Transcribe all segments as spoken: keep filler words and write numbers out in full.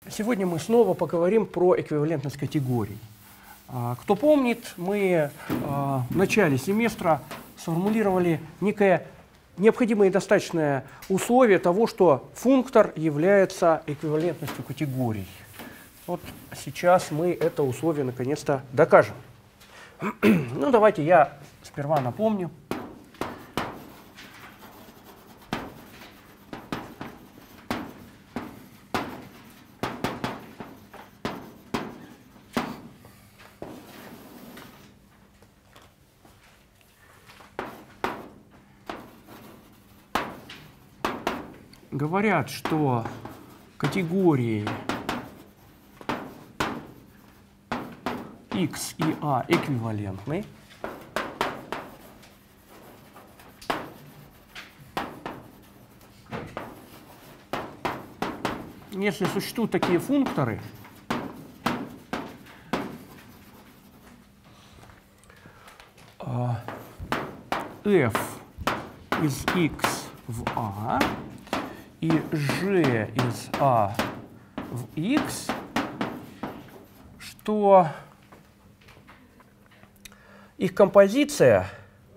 Сегодня мы снова поговорим про эквивалентность категорий. Кто помнит, мы в начале семестра сформулировали некое необходимое и достаточное условие того, что функтор является эквивалентностью категорий. Вот сейчас мы это условие наконец-то докажем. Ну, давайте я сперва напомню. Говорят, что категории X и A эквивалентны. Если существуют такие функторы, f из x в a и g из a в x, что их композиция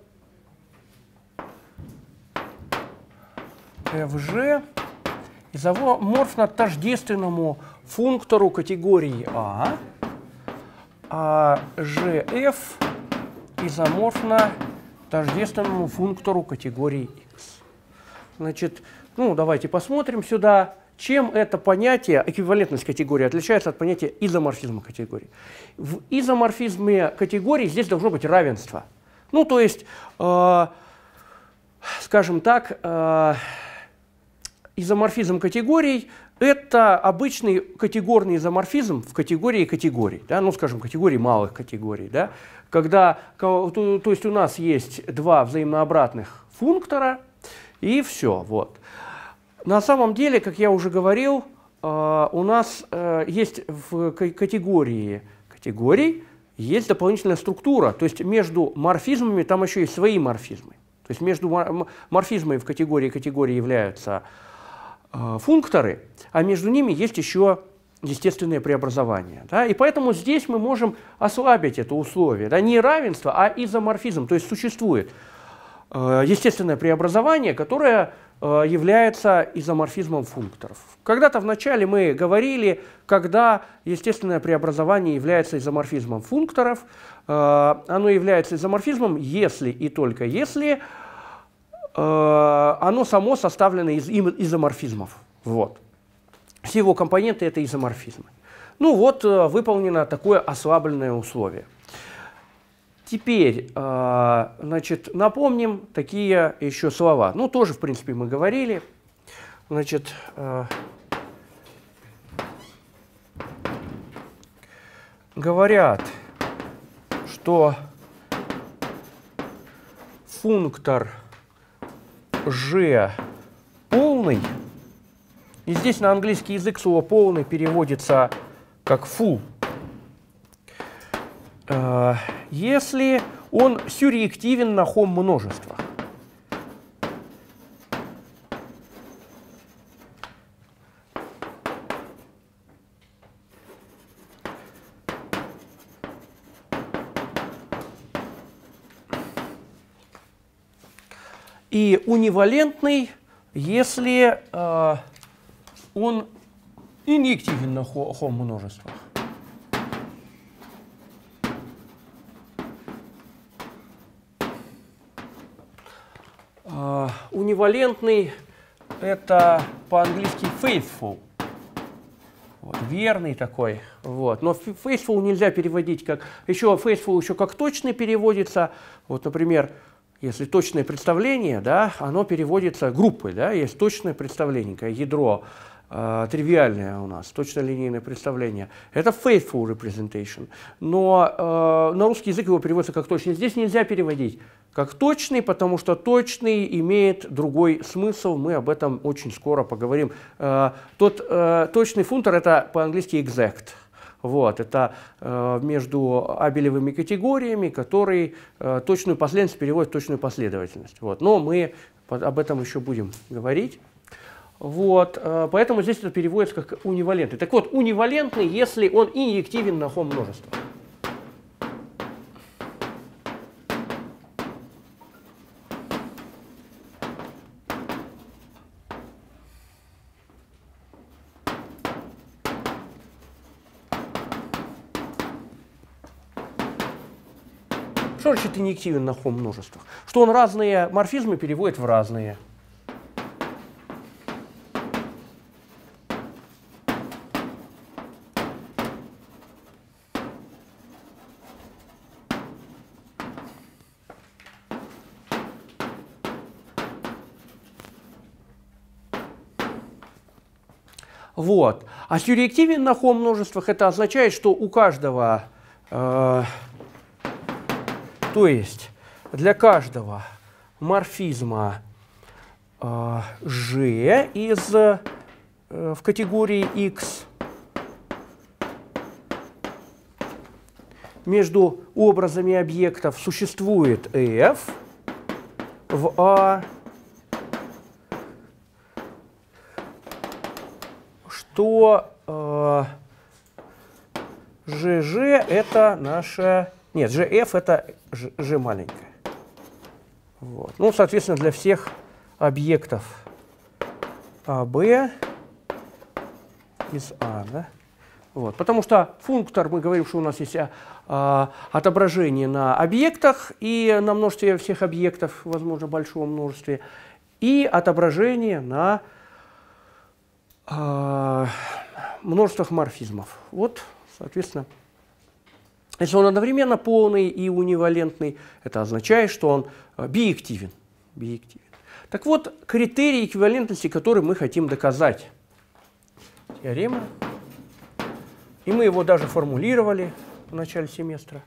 fg изоморфна тождественному функтору категории a, а gf изоморфна тождественному функтору категории x. Значит, ну, давайте посмотрим сюда, чем это понятие, эквивалентность категории, отличается от понятия изоморфизма категории. В изоморфизме категории здесь должно быть равенство. Ну, то есть, э, скажем так, э, изоморфизм категорий – это обычный категорный изоморфизм в категории категорий, да? Ну, скажем, категории малых категорий, да? Когда, то, то есть у нас есть два взаимнообратных функтора, и все, вот. На самом деле, как я уже говорил, э, у нас э, есть в категории категорий есть дополнительная структура, то есть между морфизмами там еще есть свои морфизмы. То есть между морфизмами в категории категории являются э, функторы, а между ними есть еще естественные преобразования. Да? И поэтому здесь мы можем ослабить это условие. Да? Не равенство, а изоморфизм, то есть существует э, естественное преобразование, которое является изоморфизмом функторов. Когда-то в начале мы говорили, когда естественное преобразование является изоморфизмом функторов, оно является изоморфизмом, если и только если оно само составлено из изоморфизмов. Вот. Все его компоненты – это изоморфизмы. Ну вот, выполнено такое ослабленное условие. Теперь, значит, напомним такие еще слова. Ну, тоже, в принципе, мы говорили. Значит, говорят, что функтор g полный, и здесь на английский язык слово «полный» переводится как full, если он сюрреактивен на хом-множествах. И унивалентный, если э, он инъективен на хом-множествах. Uh, унивалентный – это по-английски faithful, вот, верный такой. Вот. Но faithful нельзя переводить как… Еще faithful еще как точный переводится. Вот, например, если точное представление, да, оно переводится группой. Да, есть точное представление, ядро э, тривиальное у нас, точное линейное представление. Это faithful representation. Но э, на русский язык его переводится как точный. Здесь нельзя переводить как точный, потому что точный имеет другой смысл. Мы об этом очень скоро поговорим. Э, тот э, точный функтор – это по-английски exact. Вот, это э, между абелевыми категориями, который э, точную последовательность переводит в точную последовательность. Вот. Но мы под, об этом еще будем говорить. Вот, поэтому здесь это переводится как унивалентный. Так вот, унивалентный, если он инъективен на Хом множество. Что значит инъективен на Хом множествах? Что он разные морфизмы переводит в разные. Вот. А сюрреактивен на Хом множествах это означает, что у каждого, э, то есть для каждого морфизма э, G из, э, в категории X между образами объектов существует F в А, что э, жэ жэ это наша... Нет, жэ эф это G маленькая. Вот. Ну, соответственно, для всех объектов а бэ из А. Да? Вот. Потому что функтор, мы говорим, что у нас есть а, отображение на объектах и на множестве всех объектов, возможно, большом множестве, и отображение на а, множествах морфизмов. Вот, соответственно, если он одновременно полный и унивалентный, это означает, что он биактивен. биактивен. Так вот, критерий эквивалентности, который мы хотим доказать. Теорема. И мы его даже формулировали в начале семестра.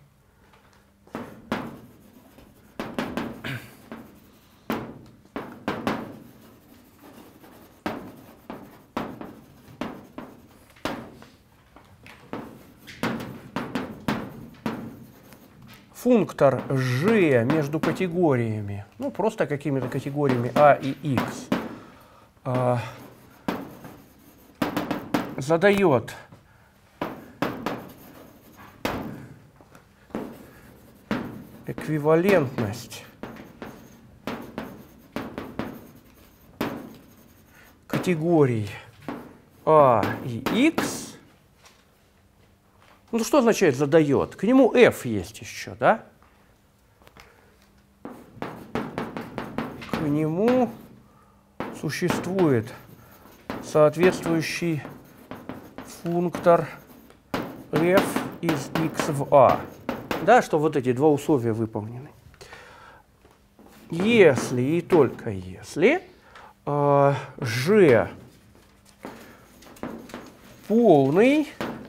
Функтор G между категориями, ну просто какими-то категориями А и X, э, задает эквивалентность категорий А и X. Ну, что означает задает? К нему F есть еще, да? К нему существует соответствующий функтор F из X в А. Да, что вот эти два условия выполнены. Если и только если э, G полный,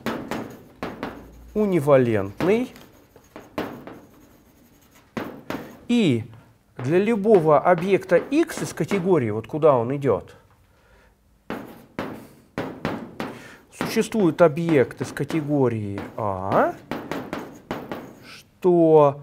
унивалентный, и для любого объекта X из категории, вот куда он идет, существует объект из категории А, что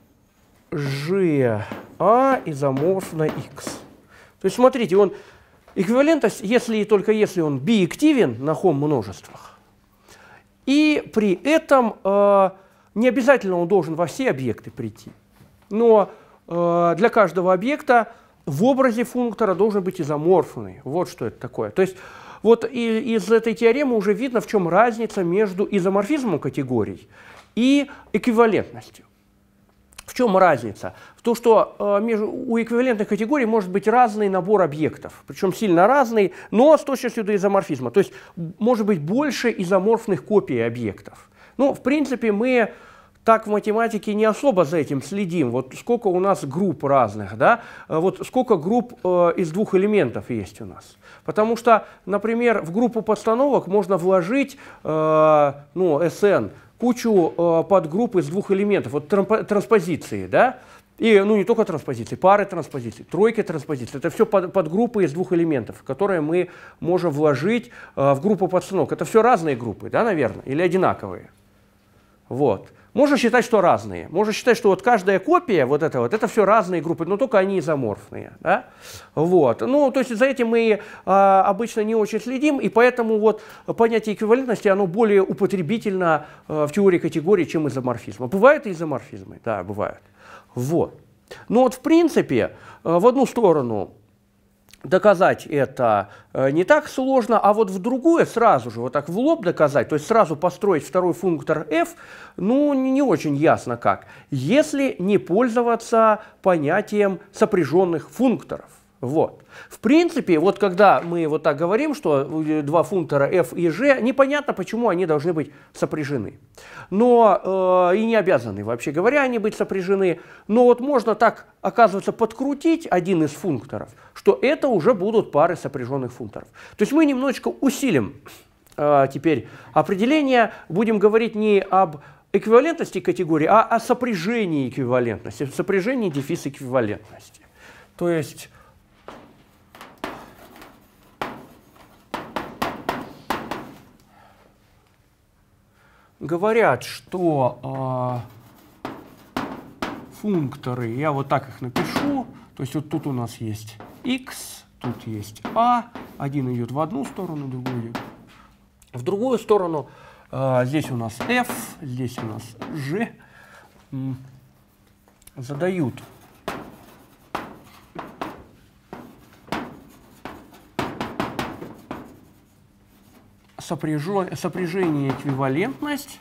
G А изоморфно X. То есть, смотрите, он эквивалентность, если и только если он биактивен на Хом множествах, и при этом э, не обязательно он должен во все объекты прийти, но э, для каждого объекта в образе функтора должен быть изоморфный. Вот что это такое. То есть вот и, из этой теоремы уже видно, в чем разница между изоморфизмом категорий и эквивалентностью. В чем разница? В том, что э, между, у эквивалентных категорий может быть разный набор объектов, причем сильно разный, но с точностью до изоморфизма. То есть может быть больше изоморфных копий объектов. Ну, в принципе, мы так в математике не особо за этим следим. Вот сколько у нас групп разных, да? Вот сколько групп э, из двух элементов есть у нас. Потому что, например, в группу подстановок можно вложить э, ну, эс эн, кучу э, подгрупп из двух элементов, вот транспозиции, да, и ну не только транспозиции, пары транспозиций, тройки транспозиций, это все под, подгруппы из двух элементов, которые мы можем вложить э, в группу подстановок. Это все разные группы, да, наверное, или одинаковые. Вот. Можно считать, что разные. Можно считать, что вот каждая копия, вот это вот, это все разные группы, но только они изоморфные. Да? Вот. Ну, то есть за этим мы а, обычно не очень следим, и поэтому вот понятие эквивалентности, оно более употребительно а, в теории категорий, чем изоморфизма. Бывают и изоморфизмы, да, бывают. Вот. Но вот в принципе а, в одну сторону доказать это не так сложно, а вот в другое сразу же, вот так в лоб доказать, то есть сразу построить второй функтор f, ну не очень ясно как, если не пользоваться понятием сопряженных функторов. Вот. В принципе, вот когда мы вот так говорим, что два функтора f и g, непонятно, почему они должны быть сопряжены. Но э, и не обязаны, вообще говоря, они быть сопряжены. Но вот можно так, оказывается, подкрутить один из функторов, что это уже будут пары сопряженных функторов. То есть мы немножечко усилим э, теперь определение, будем говорить не об эквивалентности категории, а о сопряжении эквивалентности, сопряжении дефис эквивалентности. То есть говорят, что э, функторы, я вот так их напишу, то есть вот тут у нас есть x, тут есть a, один идет в одну сторону, другой идет в другую сторону, э, здесь у нас f, здесь у нас g, м, задают сопряжение эквивалентность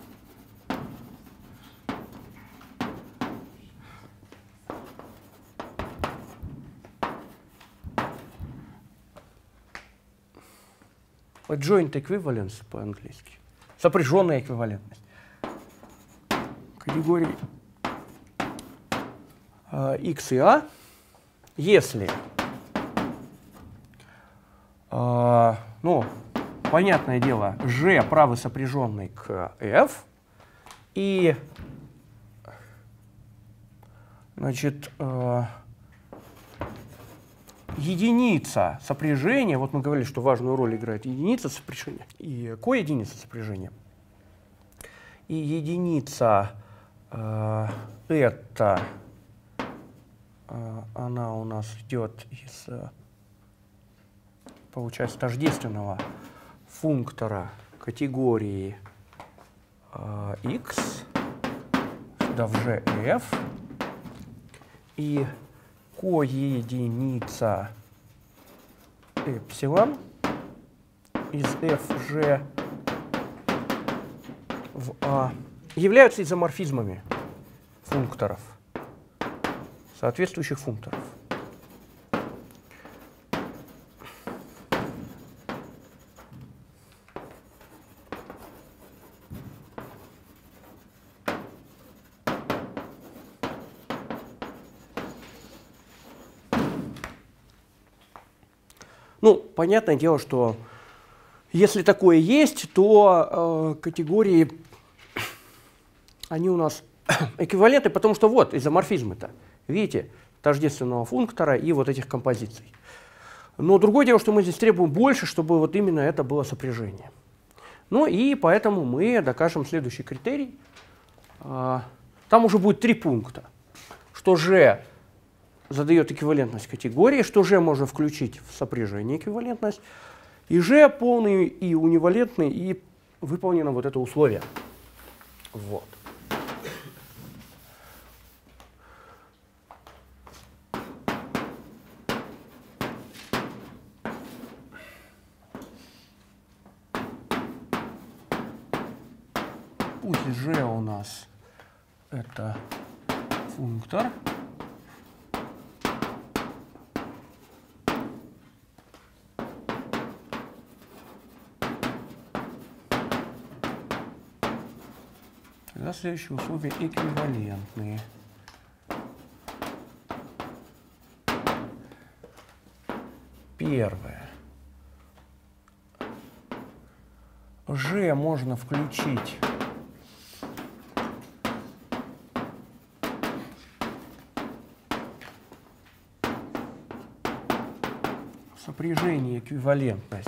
joint equivalence по-английски, сопряженная эквивалентность категории э, x и a, если э, ну понятное дело, g правый сопряженный к f, и значит, э, единица сопряжения, вот мы говорили, что важную роль играет единица сопряжения и коединица сопряжения, и единица э, это, э, она у нас идет из, получается, тождественного функтора категории э, x, сюда в gf, и коединица эпсилон из fg в a являются изоморфизмами функторов, соответствующих функторов. Ну, понятное дело, что если такое есть, то э, категории, они у нас эквивалентны, потому что вот изоморфизмы-то, видите, тождественного функтора и вот этих композиций. Но другое дело, что мы здесь требуем больше, чтобы вот именно это было сопряжение. Ну и поэтому мы докажем следующий критерий. Э, там уже будет три пункта, что g задает эквивалентность категории, что g можно включить в сопряжение эквивалентность, и g полный и унивалентный, и выполнено вот это условие. Вот. Пусть g у нас это функтор. Тогда следующие условия эквивалентные. Первое. G можно включить в сопряжение эквивалентность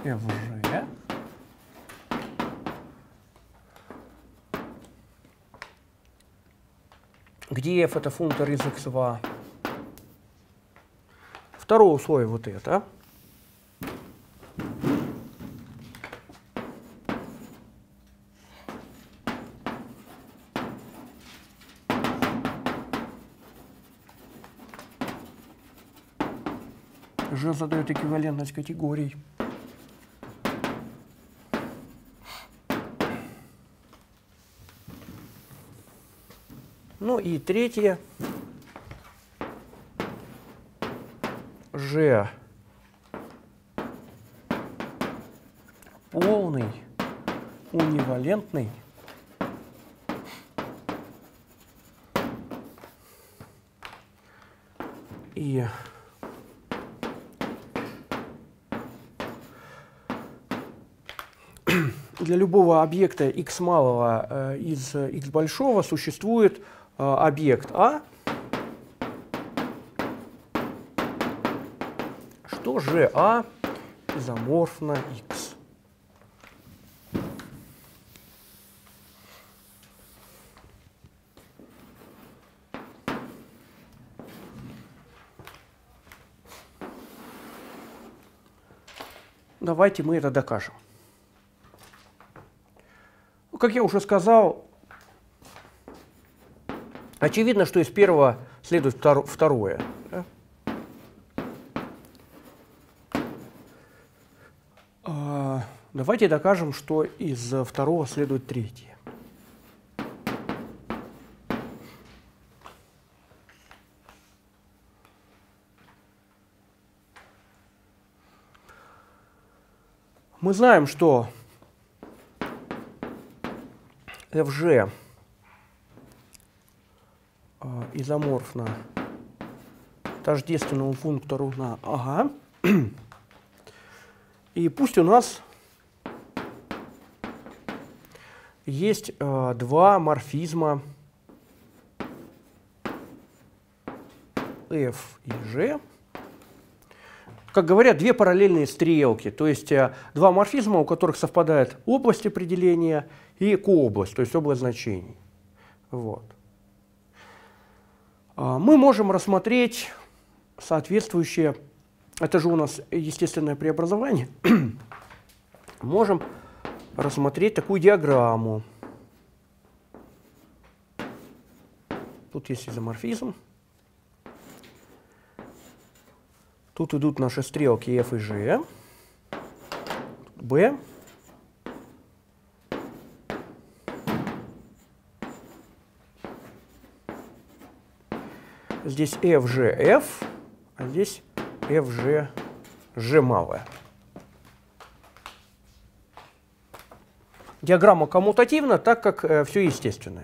эф же. Где f это функтор из икс два. Второе условие вот это. G задает эквивалентность категорий. Ну и третье. G полный, унивалентный и для любого объекта x малого э, из x большого существует э, объект А, что же А изоморфно x. Давайте мы это докажем. Как я уже сказал, очевидно, что из первого следует второе. Да? А, давайте докажем, что из второго следует третье. Мы знаем, что эф же изоморфно тождественному функтору на ага. И пусть у нас есть э, два морфизма f и g. Как говорят, две параллельные стрелки, то есть э, два морфизма, у которых совпадает область определения и кообласть, то есть область значений. Вот. А мы можем рассмотреть соответствующее, это же у нас естественное преобразование, можем рассмотреть такую диаграмму. Тут есть изоморфизм. Тут идут наши стрелки f и g, b. Здесь f, g, f, а здесь f, g, g малое. Диаграмма коммутативна, так как э, все естественное.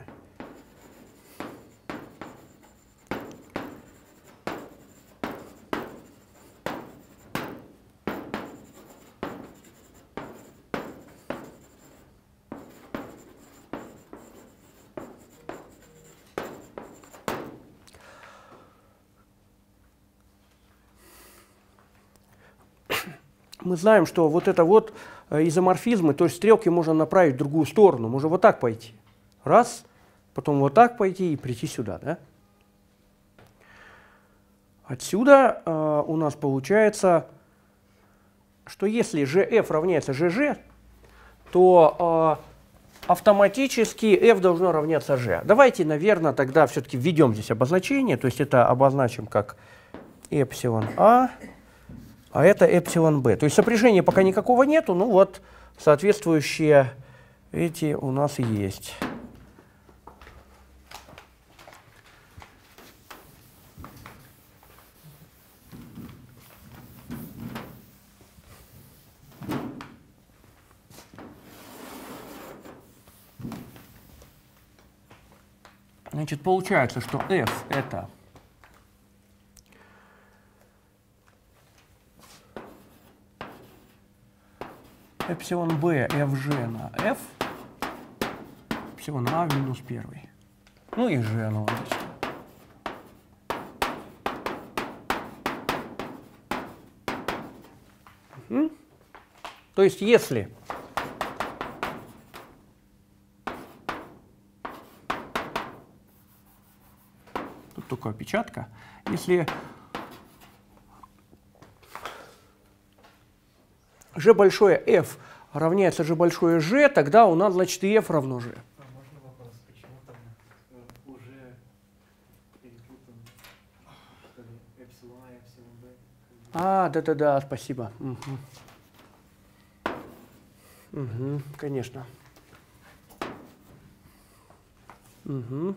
Мы знаем, что вот это вот изоморфизмы, то есть стрелки можно направить в другую сторону. Можно вот так пойти. Раз, потом вот так пойти и прийти сюда. Да? Отсюда э, у нас получается, что если gf равняется gg, то э, автоматически f должно равняться g. Давайте, наверное, тогда все-таки введем здесь обозначение. То есть это обозначим как эпсилон а. А это эпсилон b. То есть сопряжения пока никакого нету, ну вот соответствующие эти у нас есть. Значит, получается, что f это эпсилон b fg на f, эпсилон а в минус первый. Ну и g аналогично. Угу. То есть если тут только опечатка, если g большое f равняется g большое g, тогда у нас, значит, и f равно g. А можно вопрос, почему там уже перепутан, что ли, эпсилон А и эпсилон Б? А, да-да-да, спасибо. Угу. Угу, конечно. Угу.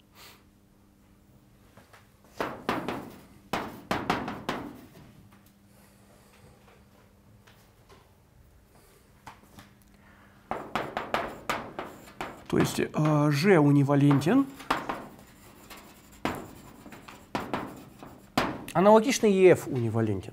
То есть э, G унивалентен. Аналогично и F унивалентен.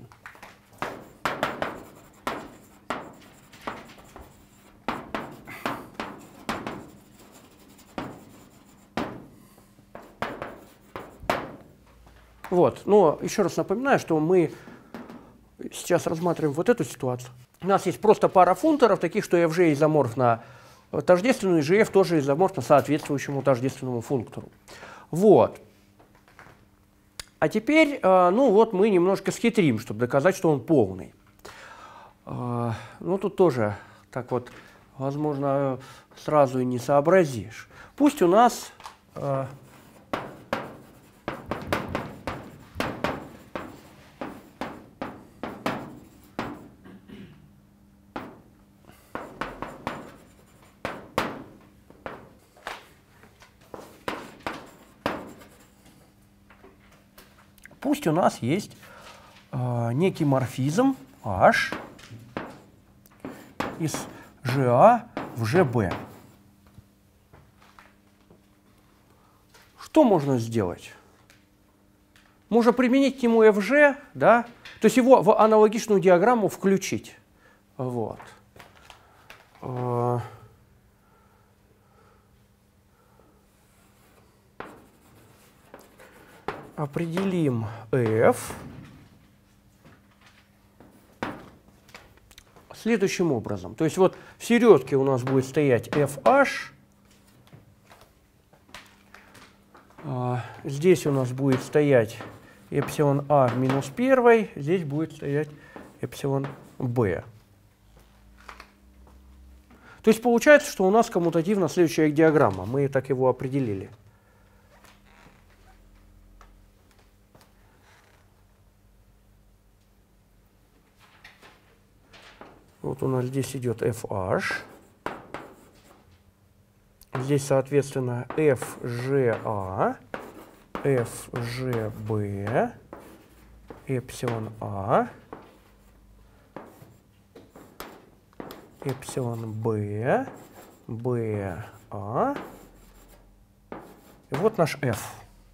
Вот. Но еще раз напоминаю, что мы сейчас рассматриваем вот эту ситуацию. У нас есть просто пара функторов, таких, что Fg изоморфно тождественному, и Gf тоже изоморфно соответствующему тождественному функтору. Вот. А теперь, ну вот, мы немножко схитрим, чтобы доказать, что он полный. Ну, тут тоже так вот, возможно, сразу и не сообразишь. Пусть у нас Пусть у нас есть э, некий морфизм H из GA в GB. Что можно сделать? Можно применить к нему эф джи, да? То есть его в аналогичную диаграмму включить. Вот. Э, Определим f следующим образом. То есть вот в середке у нас будет стоять fh, а здесь у нас будет стоять эпсилон а минус один, здесь будет стоять эпсилон b. То есть получается, что у нас коммутативно следующая диаграмма. Мы так его определили. Вот у нас здесь идет fh, здесь, соответственно, fga, fgb, эпсилон а, эпсилон b, ba. И вот наш f.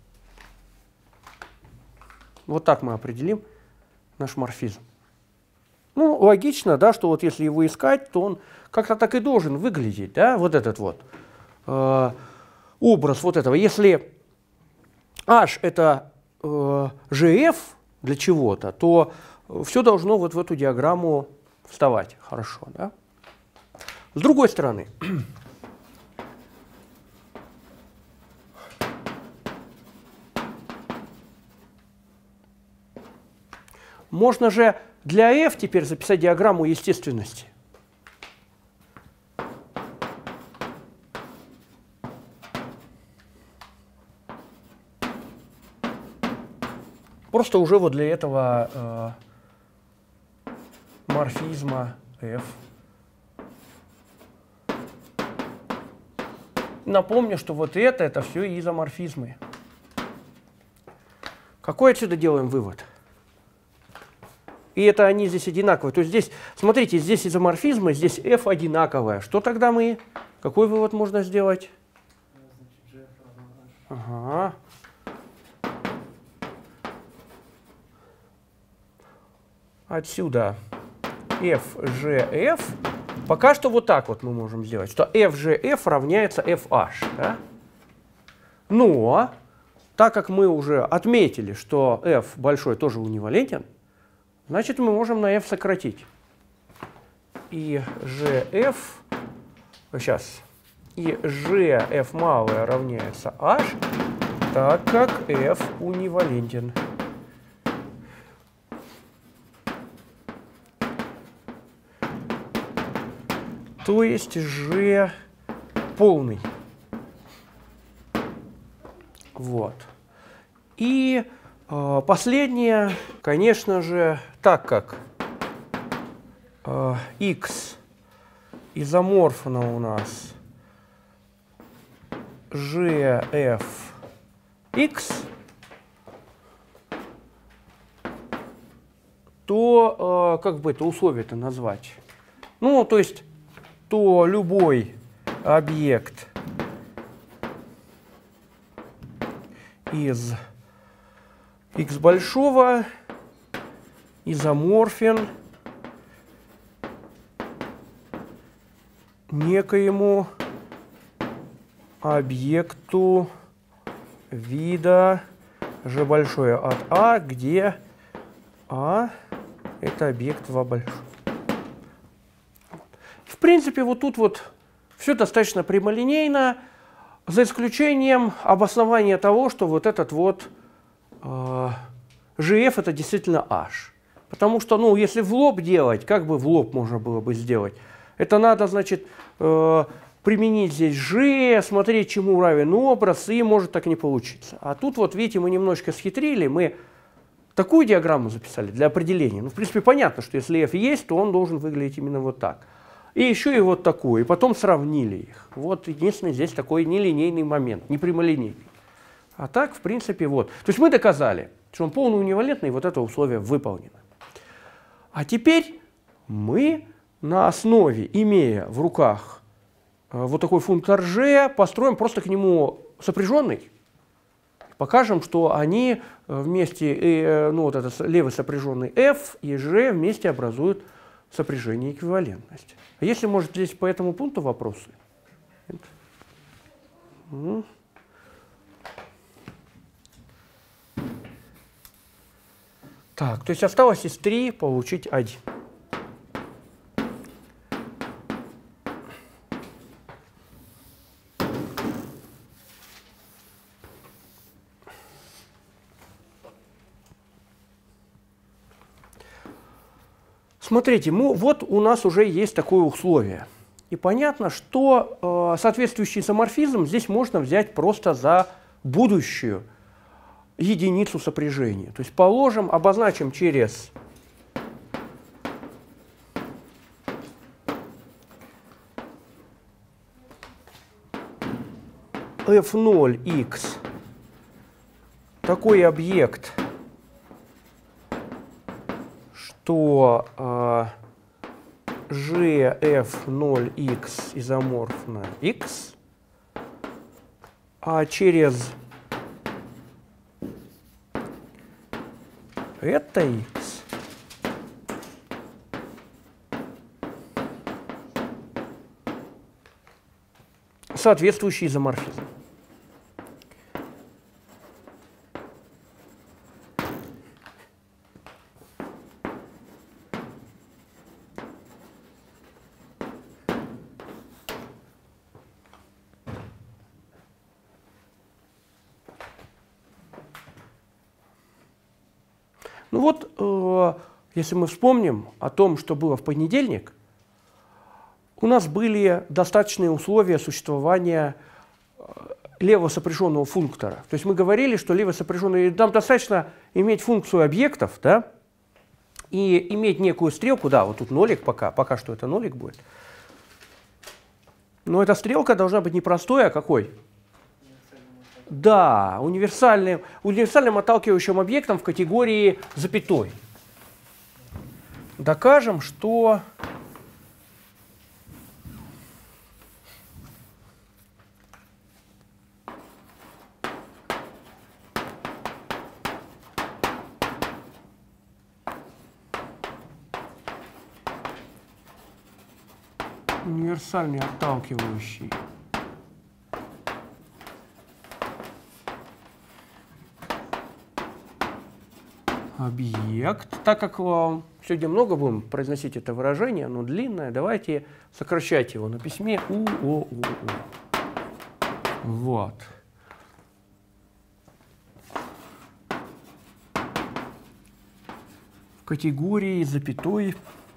Вот так мы определим наш морфизм. Ну, логично, да, что вот если его искать, то он как-то так и должен выглядеть, да, вот этот вот э, образ вот этого. Если H это э, Gf для чего-то, то все должно вот в эту диаграмму вставать хорошо, да. С другой стороны, можно же для f теперь записать диаграмму естественности. Просто уже вот для этого э, морфизма f. Напомню, что вот это, это все изоморфизмы. Какой отсюда делаем вывод? И это они здесь одинаковые. То есть здесь, смотрите, здесь изоморфизмы, здесь f одинаковое. Что тогда мы, какой вывод можно сделать? Ага. Отсюда fgf. Пока что вот так вот мы можем сделать, что fgf равняется fh. Да? Но, так как мы уже отметили, что f большой тоже унивалентен, значит, мы можем на f сократить. и gf, сейчас, и gf малое равняется h, так как f унивалентен. То есть g полный. Вот. И э, последнее, конечно же, так как э, x изоморфно у нас gf x, то э, как бы это условие-то назвать? Ну, то есть, то любой объект из x большого изоморфен некоему объекту вида g большое от А, где А это объект два большой. В принципе, вот тут вот все достаточно прямолинейно, за исключением обоснования того, что вот этот вот э, gf это действительно h. Потому что, ну, если в лоб делать, как бы в лоб можно было бы сделать? Это надо, значит, э, применить здесь g, смотреть, чему равен образ, и может так не получиться. А тут вот, видите, мы немножко схитрили, мы такую диаграмму записали для определения. Ну, в принципе, понятно, что если f есть, то он должен выглядеть именно вот так. И еще и вот такую, и потом сравнили их. Вот единственный здесь такой нелинейный момент, не прямолинейный. А так, в принципе, вот. То есть мы доказали, что он полный унивалентный, и вот это условие выполнено. А теперь мы на основе, имея в руках вот такой функтор g, построим просто к нему сопряженный. Покажем, что они вместе, ну вот этот левый сопряженный f и g вместе образуют сопряжение эквивалентности. А если, может, здесь по этому пункту вопросы? Нет? Так, то есть осталось из три получить один. Смотрите, мы, вот у нас уже есть такое условие. И понятно, что э, соответствующий изоморфизм здесь можно взять просто за будущую единицу сопряжения. То есть положим, обозначим через эф ноль икс такой объект, что э, g эф ноль икс изоморфно x, а через это x соответствующий изоморфизм. Ну вот, э, если мы вспомним о том, что было в понедельник, у нас были достаточные условия существования левого сопряженного функтора. То есть мы говорили, что лево сопряженный, нам достаточно иметь функцию объектов, да, и иметь некую стрелку, да, вот тут нолик пока, пока что это нолик будет. Но эта стрелка должна быть не простой, а какой? Да, универсальным, универсальным отталкивающим объектом в категории запятой. Докажем, что универсальный отталкивающий объект. Так как э, сегодня много будем произносить это выражение, оно длинное, давайте сокращать его на письме у о у у. Вот. В категории запятой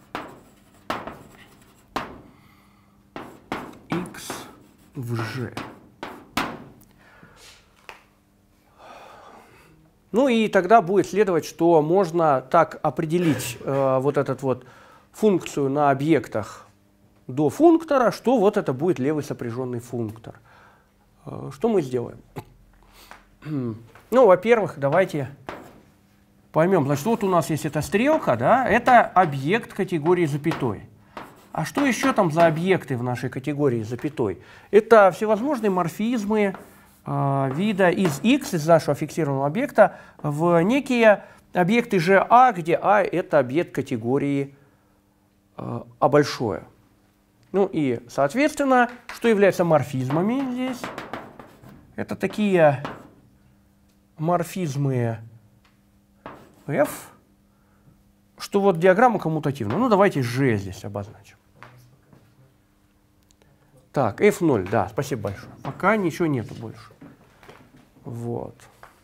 x в g. Ну и тогда будет следовать, что можно так определить э, вот эту вот функцию на объектах до функтора, что вот это будет левый сопряженный функтор. Э, что мы сделаем? Ну, во-первых, давайте поймем. Значит, вот у нас есть эта стрелка, да, это объект категории запятой. А что еще там за объекты в нашей категории запятой? Это всевозможные морфизмы вида из x, из нашего фиксированного объекта, в некие объекты же А, где А — это объект категории А большое. Ну и, соответственно, что является морфизмами здесь? Это такие морфизмы F, что вот диаграмма коммутативна. Ну, давайте G здесь обозначим. Так, эф ноль, да, спасибо большое. Пока ничего нету больше. Вот.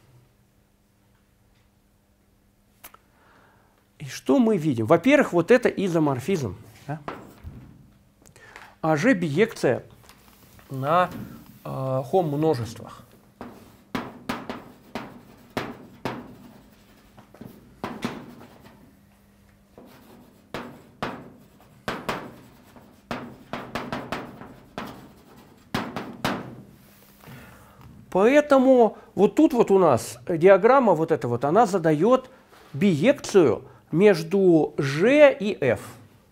И что мы видим? Во-первых, вот это изоморфизм. Да? А G биекция на э, хом-множествах. Поэтому вот тут вот у нас диаграмма вот эта вот, она задает биекцию между G и F.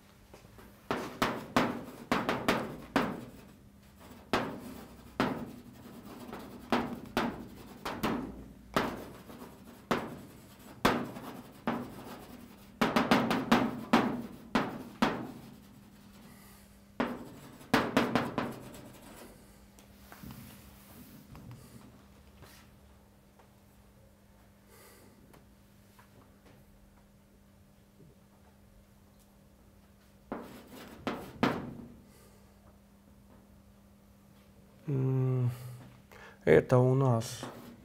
Это у нас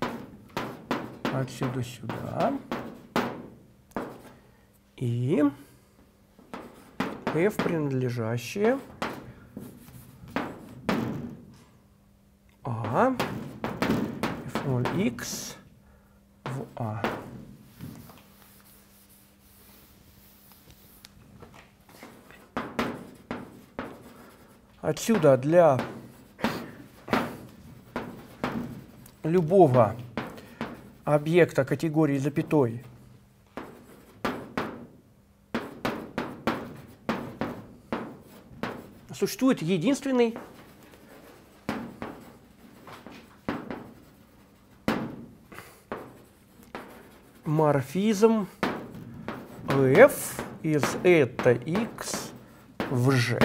отсюда сюда. И F принадлежащее А эф ноль икс в А. Отсюда для любого объекта категории запятой существует единственный морфизм F из это x в G.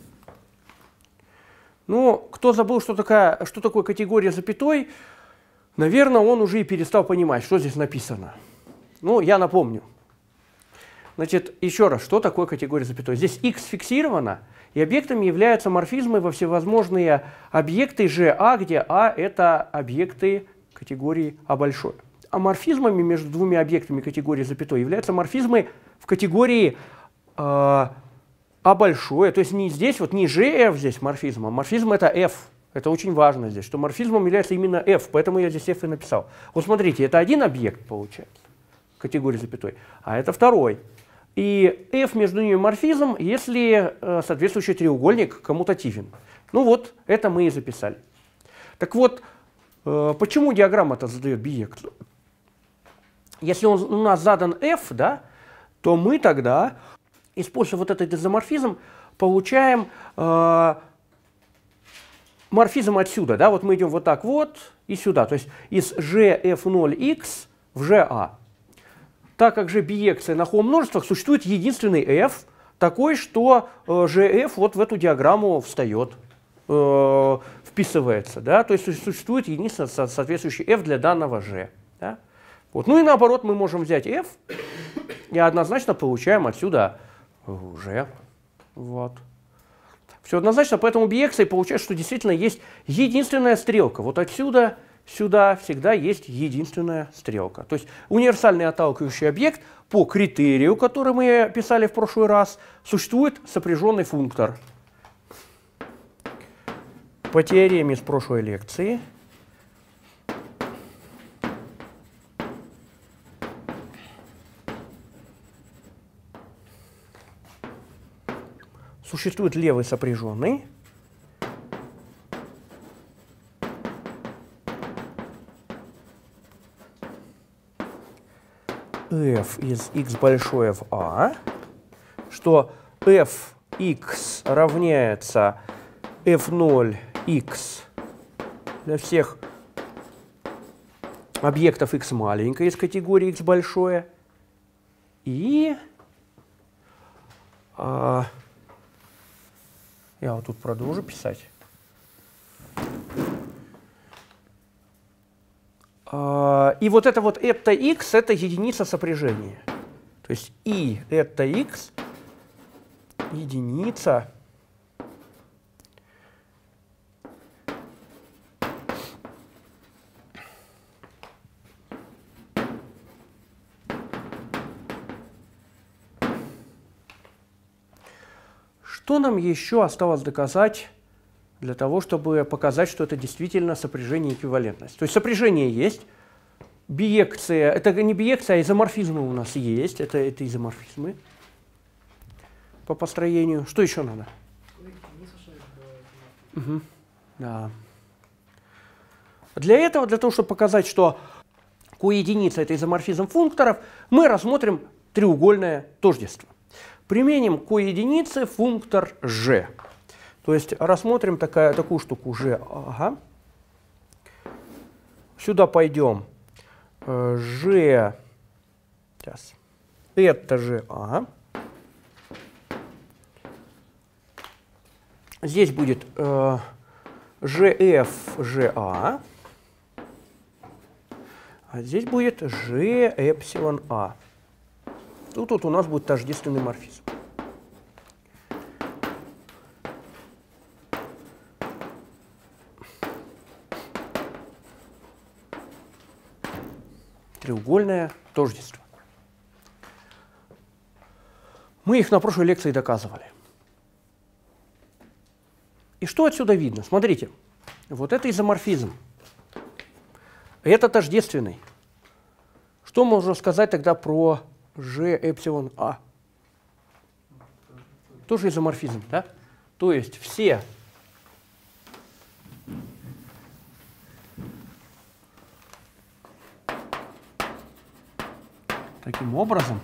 Ну, кто забыл, что, такая, что такое категория запятой, наверное, он уже и перестал понимать, что здесь написано. Ну, я напомню. Значит, еще раз, что такое категория запятой? Здесь x фиксировано, и объектами являются морфизмы во всевозможные объекты же А, где А — это объекты категории А большое. А морфизмами между двумя объектами категории запятой являются морфизмы в категории э, А большое. То есть не здесь, вот не Gf здесь морфизм, а морфизм — это F. Это очень важно здесь, что морфизмом является именно F, поэтому я здесь F и написал. Вот смотрите, это один объект получается, категории запятой, а это второй. И F между ними морфизм, если э, соответствующий треугольник коммутативен. Ну вот, это мы и записали. Так вот, э, почему диаграмма-то задает биекцию? Если он у нас задан F, да, то мы тогда, используя вот этот изоморфизм, получаем э, морфизм отсюда. Да, вот мы идем вот так вот и сюда. То есть из G эф ноль икс в G A. Так как же биекция на хом-множествах, существует единственный F, такой, что э, G F вот в эту диаграмму встает, э, вписывается. Да? То есть существует единственный соответствующий F для данного G. Да? Вот. Ну и наоборот, мы можем взять f и однозначно получаем отсюда g. Вот. Все однозначно, поэтому биекцией получается, что действительно есть единственная стрелка. Вот отсюда сюда всегда есть единственная стрелка. То есть универсальный отталкивающий объект по критерию, который мы писали в прошлый раз, существует сопряженный функтор. По теореме с прошлой лекции существует левый сопряженный, f из x большое в a, что fx равняется эф ноль икс для всех объектов x маленькое из категории x большое, и а, я вот тут продолжу писать. А, и вот это вот это x, это единица сопряжения. То есть и это x единица Что нам еще осталось доказать для того, чтобы показать, что это действительно сопряжение и эквивалентность? То есть сопряжение есть, биекция, это не биекция, а изоморфизмы у нас есть, это, это изоморфизмы по построению. Что еще надо? Угу. Да. Для этого, для того, чтобы показать, что коединица — это изоморфизм функторов, мы рассмотрим треугольное тождество. Применим к единице функтор g. То есть рассмотрим такая, такую штуку g. Ага. Сюда пойдем g. Сейчас. Это g. Ага. Здесь будет э, gf ga. А здесь будет g эпсилон a. Тут, тут у нас будет тождественный морфизм. Треугольное тождество. Мы их на прошлой лекции доказывали. И что отсюда видно? Смотрите, вот это изоморфизм. Это тождественный. Что можно сказать тогда про g эпсилон а? Тоже изоморфизм, да? То есть все таким образом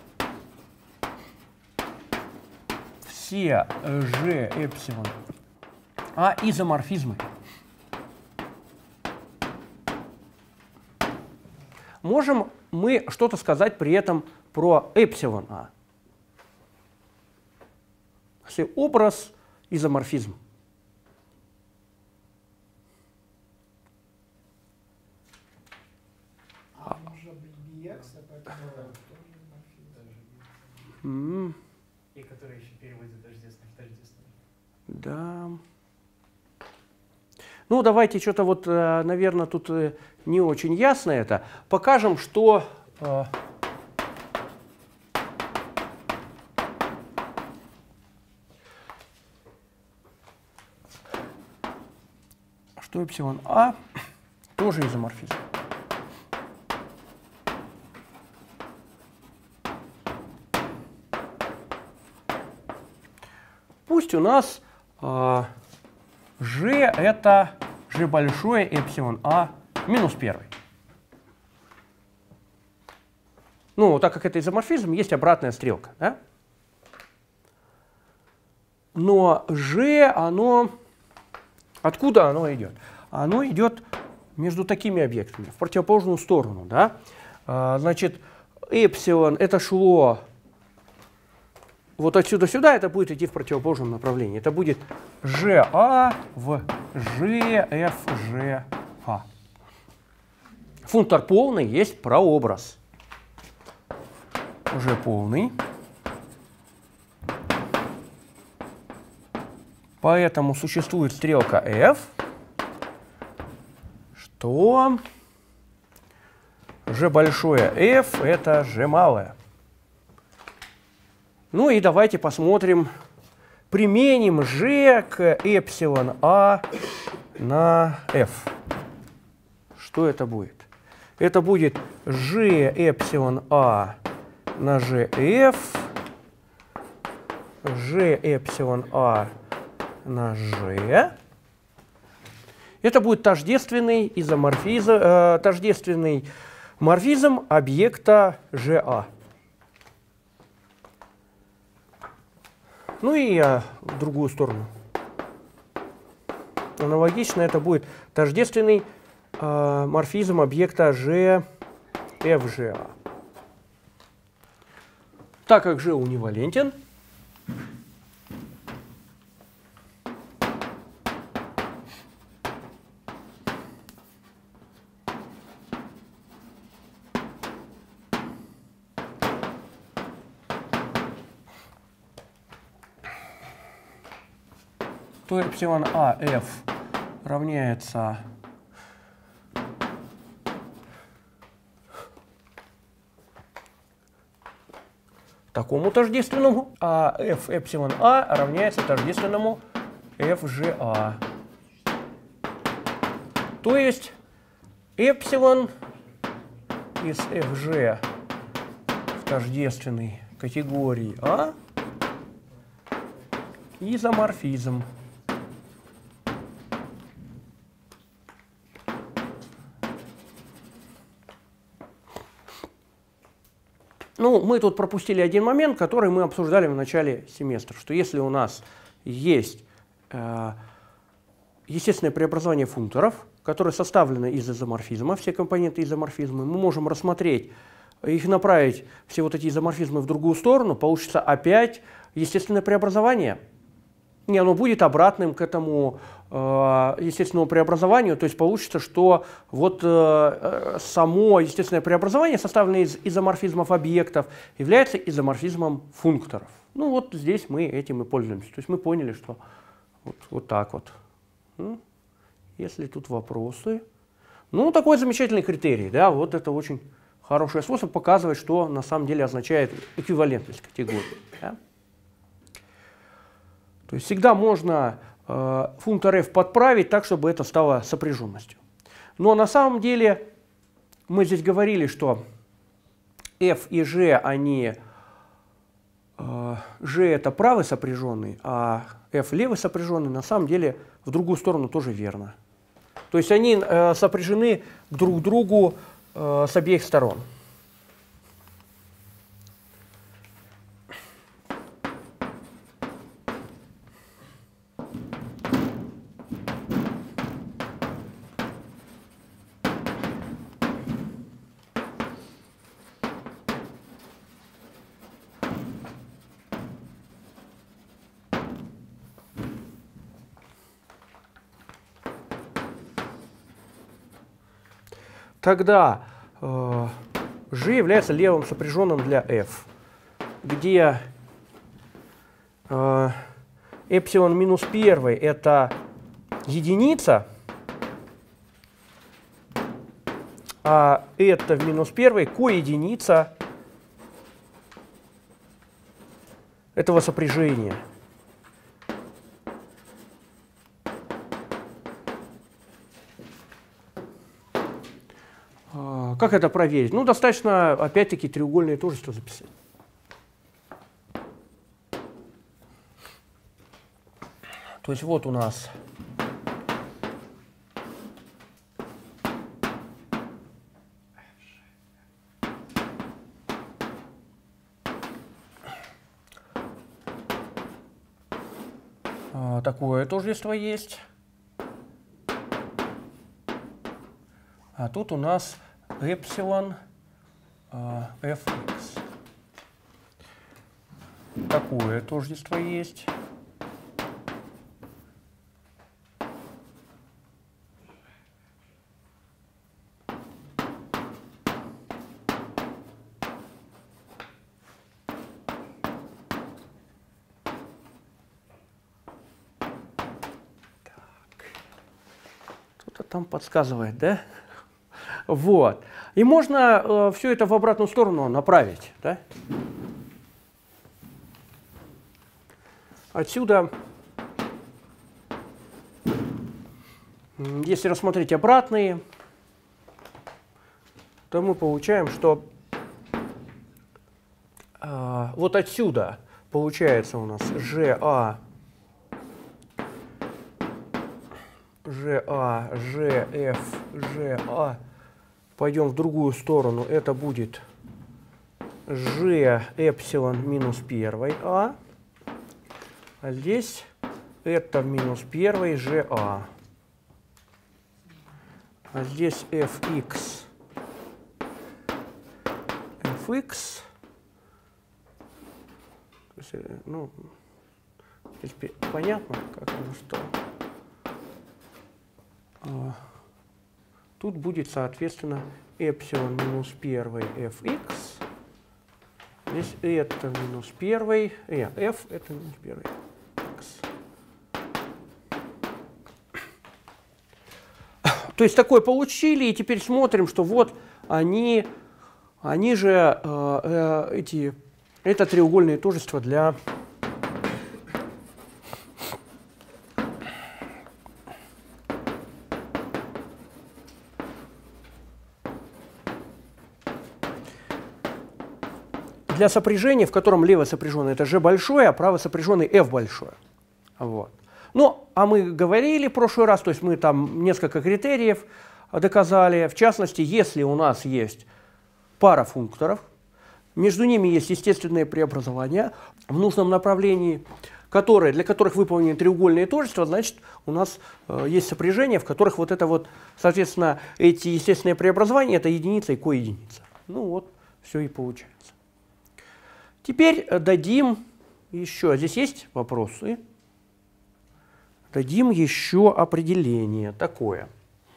все g эпсилон а изоморфизмы. Можем мы что-то сказать при этом про эпсилон а? Если образ изоморфизм. А может быть биекция, поэтому Mm. И который еще переводит тождественный в тождественный. Да. Ну, давайте что-то вот, наверное, тут не очень ясно это. Покажем, что что эпсилон а тоже изоморфизм. Пусть у нас э, g это g большое эпсилон а минус первый. Ну, так как это изоморфизм, есть обратная стрелка. Да? Но g, оно... Откуда оно идет? Оно идет между такими объектами, в противоположную сторону. Да? А, значит, эпсилон это шло вот отсюда сюда, это будет идти в противоположном направлении. Это будет GA в GFGA. Функтор полный есть прообраз. Уже полный. Поэтому существует стрелка f, что g большое f это g малое. Ну и давайте посмотрим, применим g к эпсилон а на f. Что это будет? Это будет g эпсилон а на gf, g эпсилон а на g. Это будет тождественный изоморфизм, э, тождественный морфизм объекта GA. Ну и э, в другую сторону. Аналогично это будет тождественный э, морфизм объекта G эф джи эй. Так как G унивалентен, то эпсилон а f равняется такому тождественному, а f эпсилон а равняется тождественному эф джи эй. То есть эпсилон из эф джи в тождественной категории А изоморфизм. Ну, мы тут пропустили один момент, который мы обсуждали в начале семестра, что если у нас есть э, естественное преобразование функторов, которые составлены из изоморфизма, все компоненты изоморфизма, мы можем рассмотреть, их направить, все вот эти изоморфизмы в другую сторону, получится опять естественное преобразование. И оно будет обратным к этому э, естественному преобразованию, то есть получится, что вот э, само естественное преобразование, составленное из изоморфизмов объектов, является изоморфизмом функторов. Ну вот здесь мы этим и пользуемся. То есть мы поняли, что вот, вот так вот. Ну, если тут вопросы. Ну, такой замечательный критерий, да, вот это очень хороший способ показывать, что на самом деле означает эквивалентность категории. Да? То есть всегда можно э, функтор f подправить так, чтобы это стало сопряженностью. Но на самом деле мы здесь говорили, что f и g, они э, g это правый сопряженный, а f левый сопряженный. На самом деле в другую сторону тоже верно. То есть они э, сопряжены друг к другу э, с обеих сторон. Тогда э, g является левым сопряженным для f, где э, эпсилон минус первый это единица, а это в минус первой коединица этого сопряжения. Как это проверить? Ну, достаточно, опять-таки, треугольное тождество записать. То есть вот у нас такое тождество есть. А тут у нас эпсилон э, fx. Такое тождество есть. там подсказывает, да? Вот. И можно э, все это в обратную сторону направить, да? Отсюда, если рассмотреть обратные, то мы получаем, что э, вот отсюда получается у нас ЖА, ЖА, ЖФ, ЖА. Пойдем в другую сторону. Это будет Ж эпсилон минус первой А. А здесь это минус первой ЖА. А здесь Fx. Fx. То есть, ну, здесь понятно, как оно что. А, тут будет, соответственно, эпсилон минус первой Fx. Здесь это минус первый, э, F это минус первый X. То есть такое получили, и теперь смотрим, что вот они, они же, э, э, эти, это треугольные тожества для для сопряжения, в котором лево сопряженный это G большое, а право сопряженный F большое. Вот. Ну, а мы говорили в прошлый раз, то есть мы там несколько критериев доказали. В частности, если у нас есть пара функторов, между ними есть естественные преобразования в нужном направлении, которые, для которых выполнены треугольные тожества, значит, у нас э, есть сопряжения, в которых вот это вот, соответственно, эти естественные преобразования, это единица и коединица. Ну вот, все и получается. Теперь дадим еще, здесь есть вопросы, дадим еще определение такое.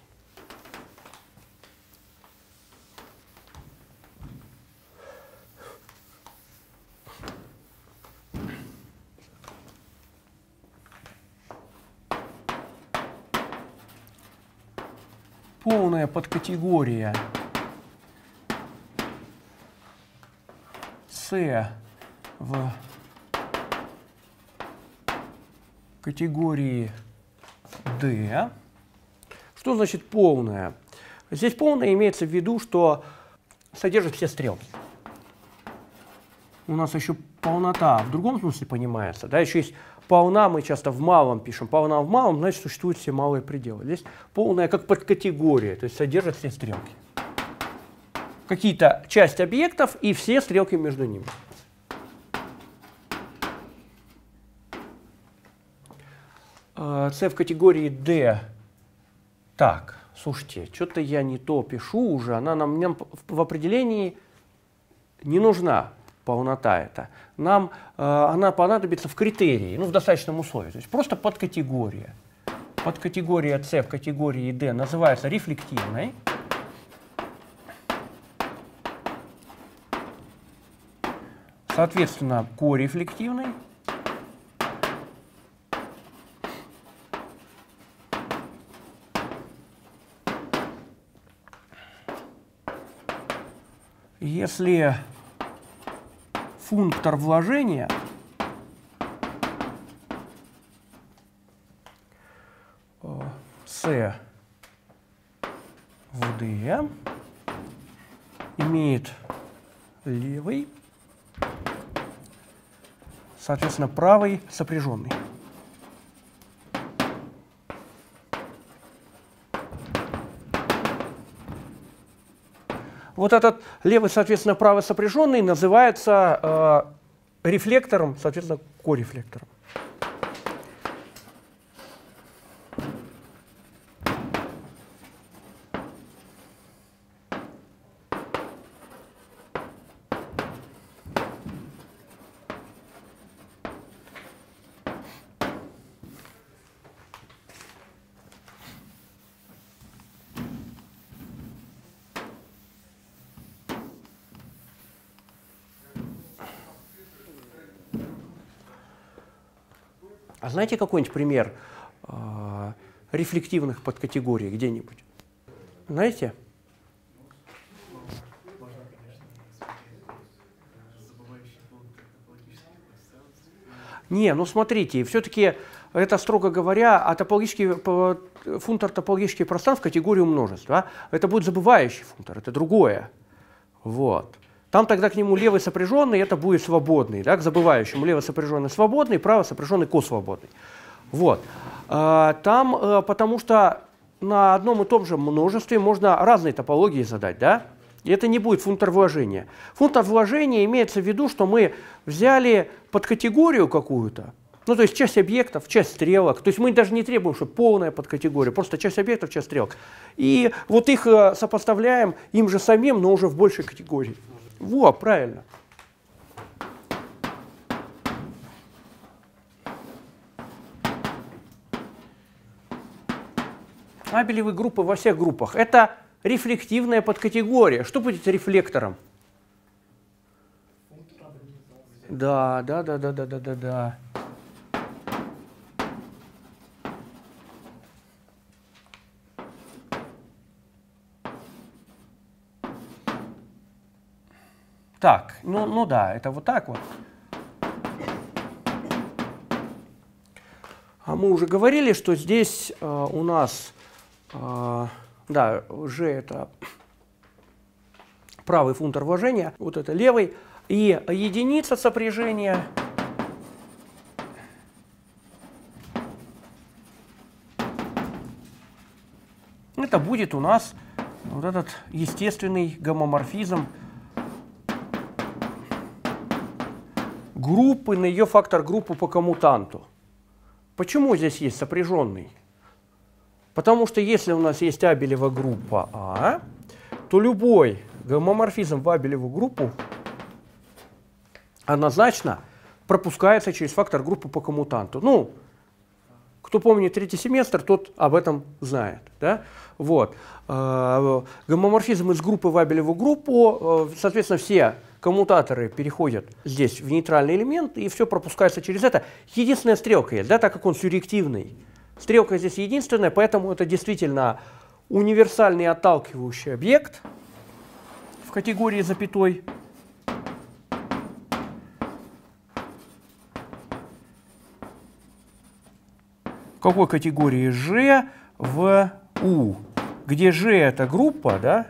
Полная подкатегория С в категории D. Что значит полная? Здесь полная имеется в виду, что содержит все стрелки. У нас еще полнота в другом смысле понимается. Да? Еще есть полна, мы часто в малом пишем. Полна в малом, значит, существуют все малые пределы. Здесь полная как подкатегория, то есть содержит все стрелки. Какие-то часть объектов и все стрелки между ними. С в категории D. Так, слушайте, что-то я не то пишу уже. Она нам, нам в определении не нужна, полнота эта. Нам э, она понадобится в критерии, ну, в достаточном условии. То есть просто подкатегория. Подкатегория С в категории D называется рефлективной. Соответственно, корефлективной. Если функтор вложения С в D имеет левый, соответственно, правый сопряженный. Вот этот левый, соответственно, правый сопряженный называется э, рефлектором, соответственно, корефлектором. А знаете какой-нибудь пример э, рефлективных подкатегорий где-нибудь? Знаете? Можно, конечно, смотреть забывающий функтор топологических пространств. Не, ну смотрите, все-таки это, строго говоря, а топологический, функтор топологических пространств в категорию множеств. Да? Это будет забывающий функтор, это другое. Вот. Там тогда к нему левый сопряженный, это будет свободный. Да? К забывающему левый сопряженный свободный, право сопряженный косвободный. Вот. Там, потому что на одном и том же множестве можно разные топологии задать, да? И это не будет функтор вложения. Функтор вложения имеется в виду, что мы взяли подкатегорию какую-то, ну, то есть часть объектов, часть стрелок. То есть мы даже не требуем, что полная подкатегория, просто часть объектов, часть стрелок. И вот их сопоставляем им же самим, но уже в большей категории. Во, правильно. Абелевые группы во всех группах. Это рефлективная подкатегория. Что будет рефлектором? Да, да, да, да, да, да, да, да. Так, ну, ну да, это вот так вот. А мы уже говорили, что здесь э, у нас, э, да, G это правый функтор вложения, вот это левый, и единица сопряжения это будет у нас вот этот естественный гомоморфизм группы на ее фактор группу по коммутанту. Почему здесь есть сопряженный? Потому что если у нас есть абелева группа А, то любой гомоморфизм в абелеву группу однозначно пропускается через фактор группы по коммутанту. Ну, кто помнит третий семестр, тот об этом знает. Да? Вот. Гомоморфизм из группы в абелеву группу, соответственно, все коммутаторы переходят здесь в нейтральный элемент, и все пропускается через это. Единственная стрелка есть, да, так как он сюрреактивный. Стрелка здесь единственная, поэтому это действительно универсальный отталкивающий объект в категории запятой. В какой категории? G в U, где G это группа, да?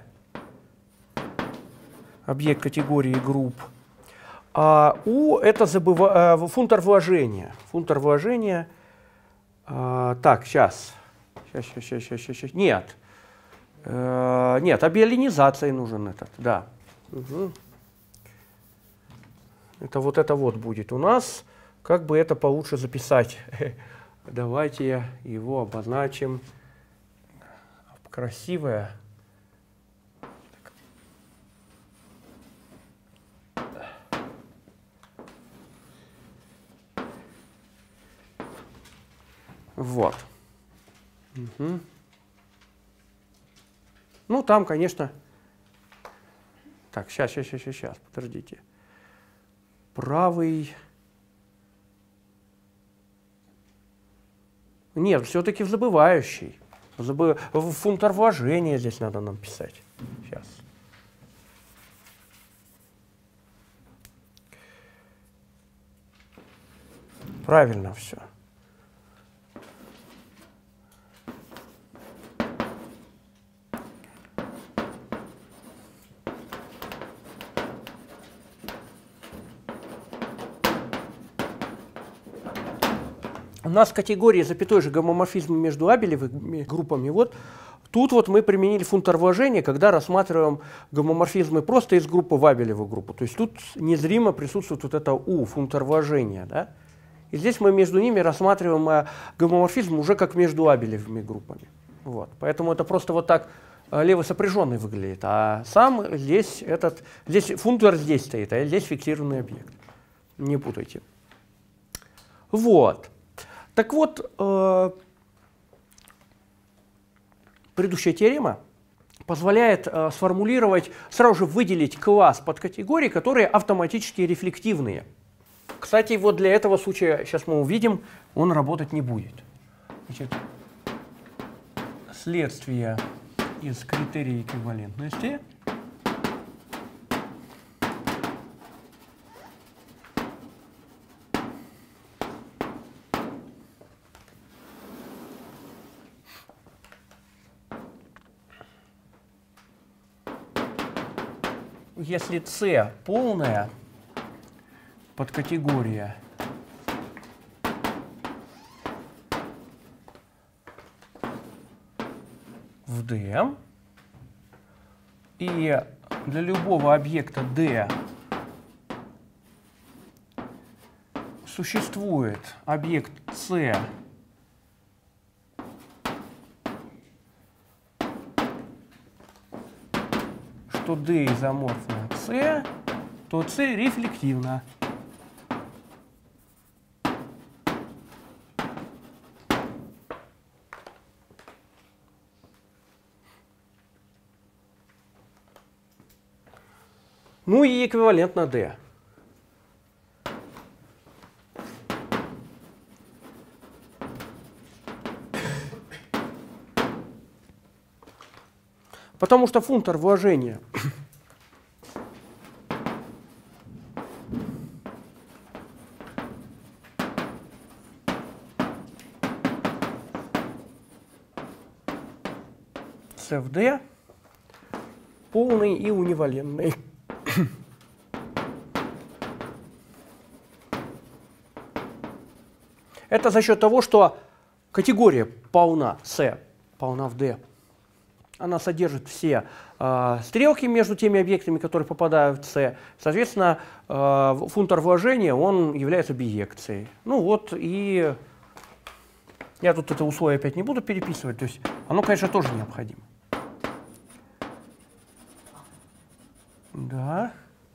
Объект категории групп, а U это забыва... функтор вложения. Функтор вложения. А, так, сейчас. Сейчас, сейчас, сейчас, сейчас, сейчас. Нет. А, нет, абиолинизацией нужен этот. Да. Угу. Это вот это вот будет у нас. Как бы это получше записать? Давайте его обозначим. Красивое. Вот. Угу. Ну, там, конечно... Так, сейчас, сейчас, сейчас, сейчас, подождите. Правый... Нет, все-таки в забывающий. Забы... Функтор вложения здесь надо нам писать. Сейчас. Правильно все. У нас в категории запятой же гомоморфизм между абелевыми группами. Вот тут вот мы применили функтор вложения, когда рассматриваем гомоморфизмы просто из группы в абелевую группу. То есть тут незримо присутствует вот это U, функтор вложения. Да? И здесь мы между ними рассматриваем гомоморфизм уже как между абелевыми группами. Вот. Поэтому это просто вот так левый сопряженный выглядит. А сам здесь этот, здесь функтор здесь стоит, а здесь фиксированный объект. Не путайте. Вот. Так вот, э, предыдущая теорема позволяет э, сформулировать, сразу же выделить класс подкатегорий, которые автоматически рефлективные. Кстати, вот для этого случая, сейчас мы увидим, он работать не будет. Значит, следствие из критерия эквивалентности. Если C полная подкатегория в D, и для любого объекта D существует объект C, что D изоморфно C, то C рефлективно. Ну и эквивалентно D. Потому что функтор вложения C в D полный и унивалентный. Это за счет того, что категория полна C, полна в D. Она содержит все э, стрелки между теми объектами, которые попадают в C. Соответственно, э, функтор вложения, он является биекцией. Ну вот, и я тут это условие опять не буду переписывать. То есть оно, конечно, тоже необходимо. Да.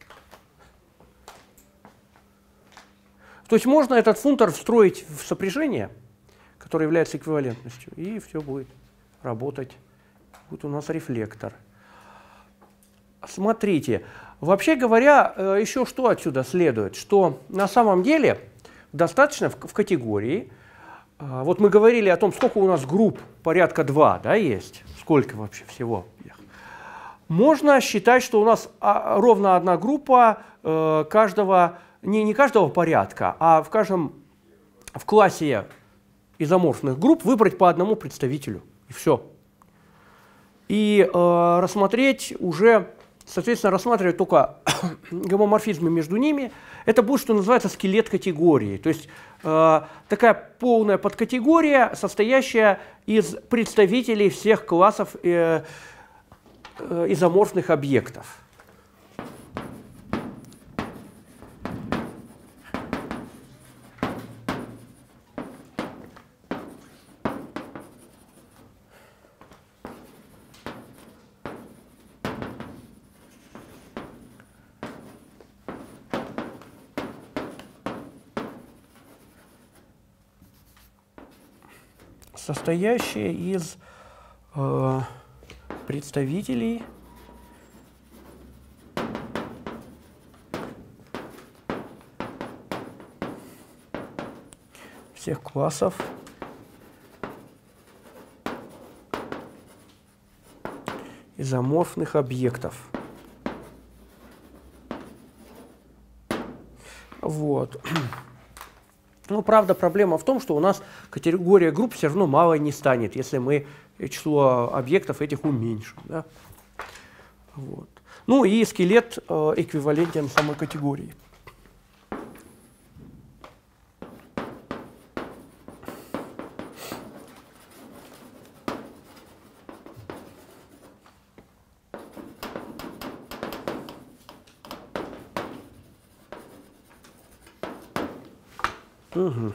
То есть можно этот функтор встроить в сопряжение, которое является эквивалентностью, и все будет работать. Вот у нас рефлектор. Смотрите, вообще говоря, еще что отсюда следует, что на самом деле достаточно в, в категории, вот мы говорили о том, сколько у нас групп, порядка два, да, есть, сколько вообще всего. Можно считать, что у нас ровно одна группа каждого, не, не каждого порядка, а в каждом, в классе изоморфных групп выбрать по одному представителю, и все. И э, рассмотреть уже, соответственно, рассматривать только гомоморфизмы между ними. Это будет, что называется, скелет категории. То есть э, такая полная подкатегория, состоящая из представителей всех классов э, э, изоморфных объектов. Состоящая из э, представителей всех классов изоморфных объектов. Вот. Ну, правда, проблема в том, что у нас категория групп все равно мало не станет, если мы число объектов этих уменьшим. Да? Вот. Ну и скелет э, эквивалентен самой категории. Угу.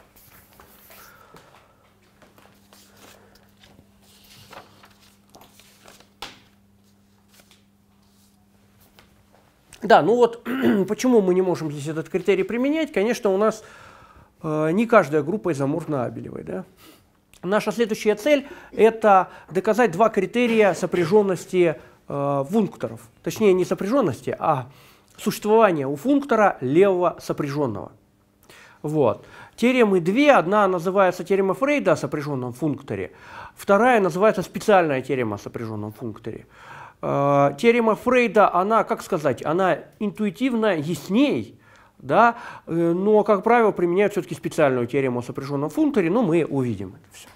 Да, ну вот почему мы не можем здесь этот критерий применять? Конечно, у нас э, не каждая группа изоморфна абелевой. Да? Наша следующая цель – это доказать два критерия сопряженности э, функторов. Точнее, не сопряженности, а существования у функтора левого сопряженного. Вот. Теоремы две. Одна называется теорема Фрейда о сопряженном функторе, вторая называется специальная теорема о сопряженном функторе. Э, теорема Фрейда, она, как сказать, она интуитивно ясней, да, э, но, как правило, применяют все-таки специальную теорему о сопряженном функторе, но мы увидим это все.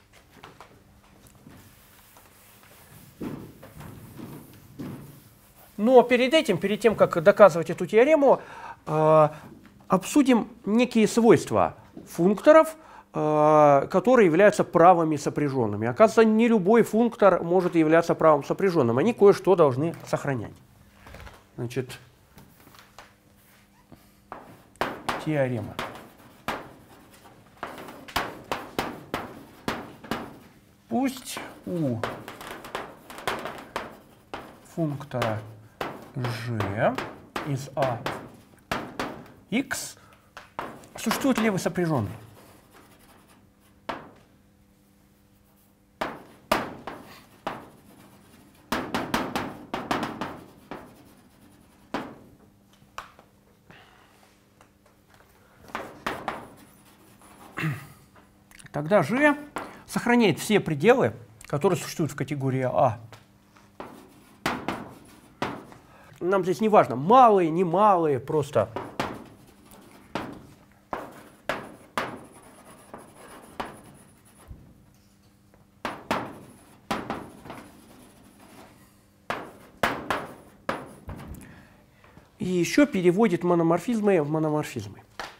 Но перед этим, перед тем, как доказывать эту теорему, э, обсудим некие свойства функторов, э, которые являются правыми сопряженными. Оказывается, не любой функтор может являться правым сопряженным. Они кое-что должны сохранять. Значит, теорема. Пусть у функтора g из a x существует левый сопряженный. Тогда g сохраняет все пределы, которые существуют в категории А. Нам здесь не важно, малые, не малые, просто и еще переводит мономорфизмы в мономорфизмы.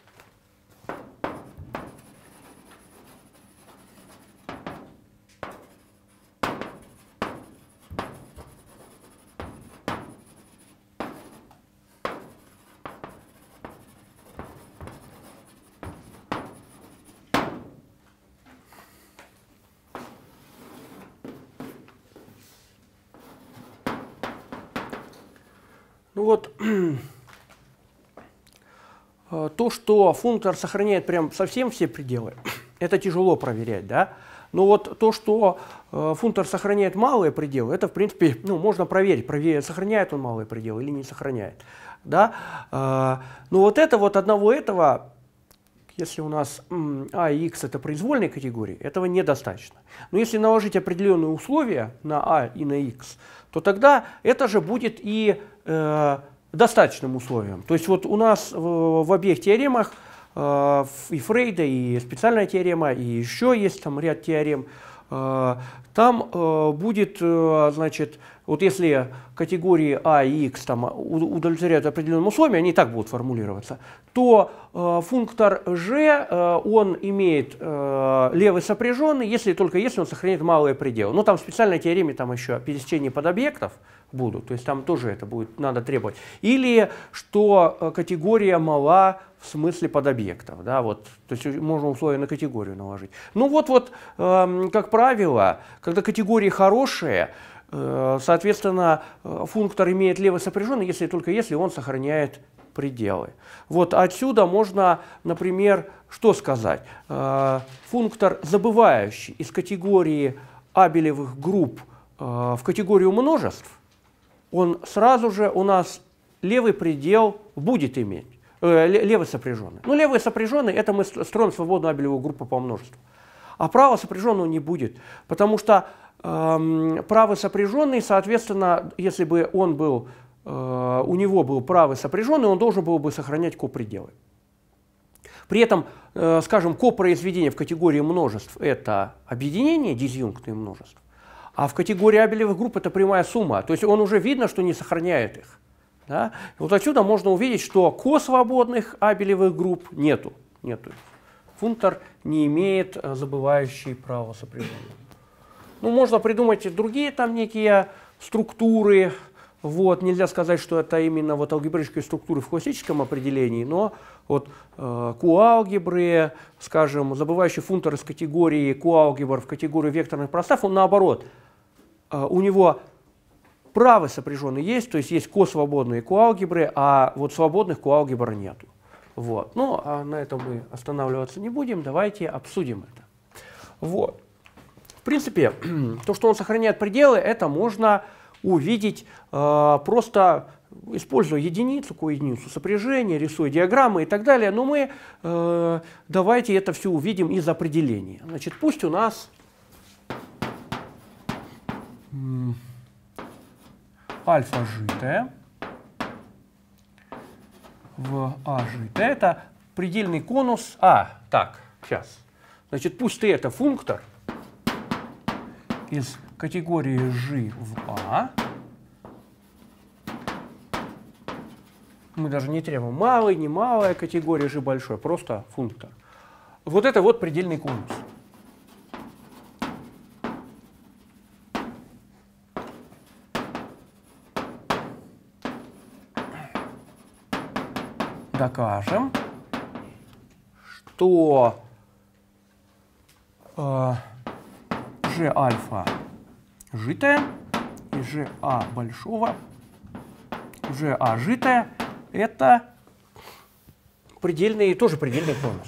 Ну вот, то, что функтор сохраняет прям совсем все пределы, это тяжело проверять, да? Но вот то, что функтор сохраняет малые пределы, это, в принципе, ну, можно проверить, проверить, сохраняет он малые пределы или не сохраняет, да? Но вот это вот одного этого, если у нас а и x это произвольные категории, этого недостаточно. Но если наложить определенные условия на а и на x, то тогда это же будет и э, достаточным условием. То есть вот у нас в, в обеих теоремах, э, и Фрейда, и специальная теорема, и еще есть там ряд теорем, э, там э, будет, э, значит, вот если категории а и x там удовлетворяют определенным условиям, они так будут формулироваться, то э, функтор g, э, он имеет э, левый сопряженный, если только если он сохраняет малые пределы. Ну там в специальной теореме там еще пересечения подобъектов будут, то есть там тоже это будет надо требовать. Или что э, категория мала в смысле подобъектов, да, вот, то есть можно условия на категорию наложить. Ну вот, вот э, как правило, когда категории хорошие, соответственно, функтор имеет левый сопряженный, если только если он сохраняет пределы. Вот отсюда можно, например, что сказать? Функтор, забывающий из категории абелевых групп в категорию множеств, он сразу же у нас левый предел будет иметь, левый сопряженный. Ну, левый сопряженный — это мы строим свободную абелевую группу по множеству. А право сопряженного не будет, потому что правый сопряженный, соответственно, если бы он был, у него был правый сопряженный, он должен был бы сохранять копределы. При этом, скажем, копроизведение в категории множеств – это объединение, дизъюнктные множеств, а в категории абелевых групп это прямая сумма. То есть он уже видно, что не сохраняет их. Да? Вот отсюда можно увидеть, что косвободных абелевых групп нету. нету. Функтор не имеет забывающей право сопряженного. Ну, можно придумать другие там некие структуры. Вот. Нельзя сказать, что это именно вот алгебраические структуры в классическом определении, но вот э, Q-алгебры, скажем, забывающий функтор из категории Q-алгебр в категорию векторных пространств, он наоборот, э, у него правый сопряженный есть, то есть есть косвободные Q-алгебры, а вот свободных Q-алгебр нету. Вот. Ну, а на этом мы останавливаться не будем, давайте обсудим это. Вот. В принципе, то, что он сохраняет пределы, это можно увидеть, э, просто используя единицу, коединицу сопряжения, рисуя диаграммы и так далее. Но мы э, давайте это все увидим из определения. Значит, пусть у нас альфа житая в А житая — это предельный конус А. Так, сейчас. Значит, пусть Т — это функтор из категории G в А. Мы даже не требуем малый, не малая категория, G большой, просто функтор. Вот это вот предельный конус. Докажем, что э, G альфа житая и G А большого, G А житая — это предельный, тоже предельный конус.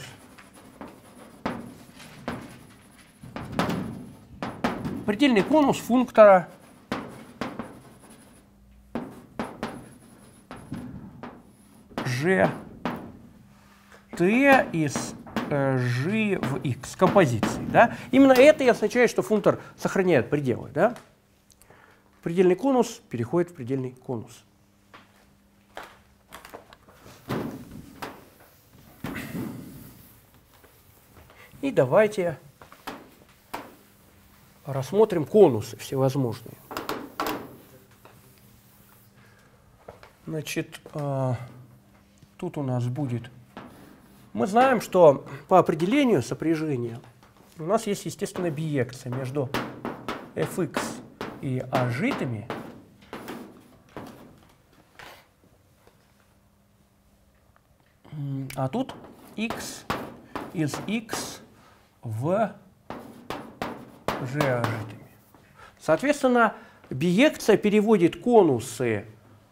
Предельный конус функтора G T из э, G в X композиции. Да? Именно это и означает, что функтор сохраняет пределы. Да? Предельный конус переходит в предельный конус. И давайте рассмотрим конусы всевозможные. Значит, э, тут у нас будет... Мы знаем, что по определению сопряжения у нас есть, естественно, биекция между эф икс и А житыми. А тут x из x в G ажитыми. Соответственно, биекция переводит конусы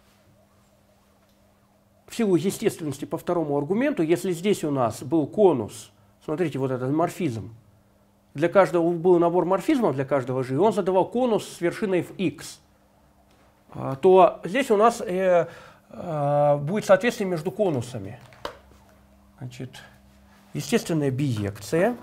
в силу естественности по второму аргументу. Если здесь у нас был конус, смотрите, вот этот морфизм, для каждого был набор морфизмов для каждого G, и он задавал конус с вершиной в x, то здесь у нас э, э, будет соответствие между конусами. Значит, естественная биекция.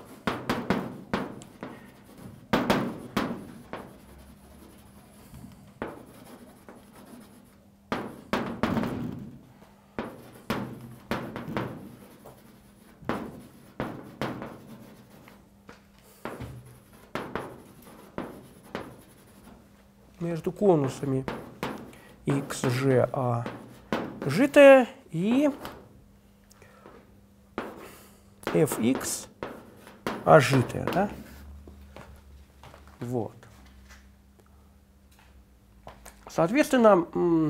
Между конусами икс же а житая и эф икс а житая, да? Вот. Соответственно,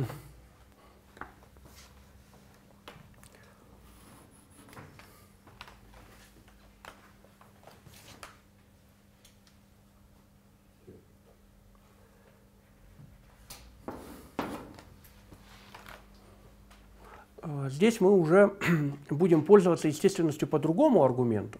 здесь мы уже будем пользоваться естественностью по другому аргументу.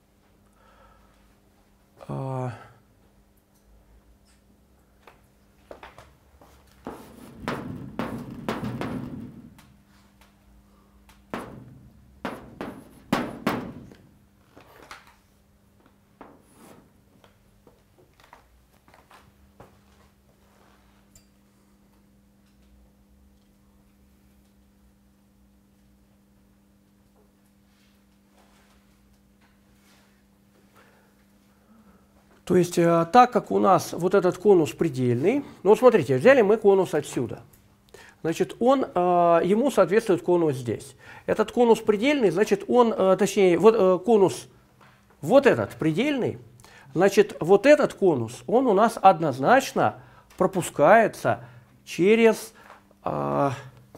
То есть, э, так как у нас вот этот конус предельный, ну вот смотрите, взяли мы конус отсюда. Значит, он, э, ему соответствует конус здесь. Этот конус предельный, значит, он, э, точнее, вот э, конус вот этот предельный, значит, вот этот конус, он у нас однозначно пропускается через... Э,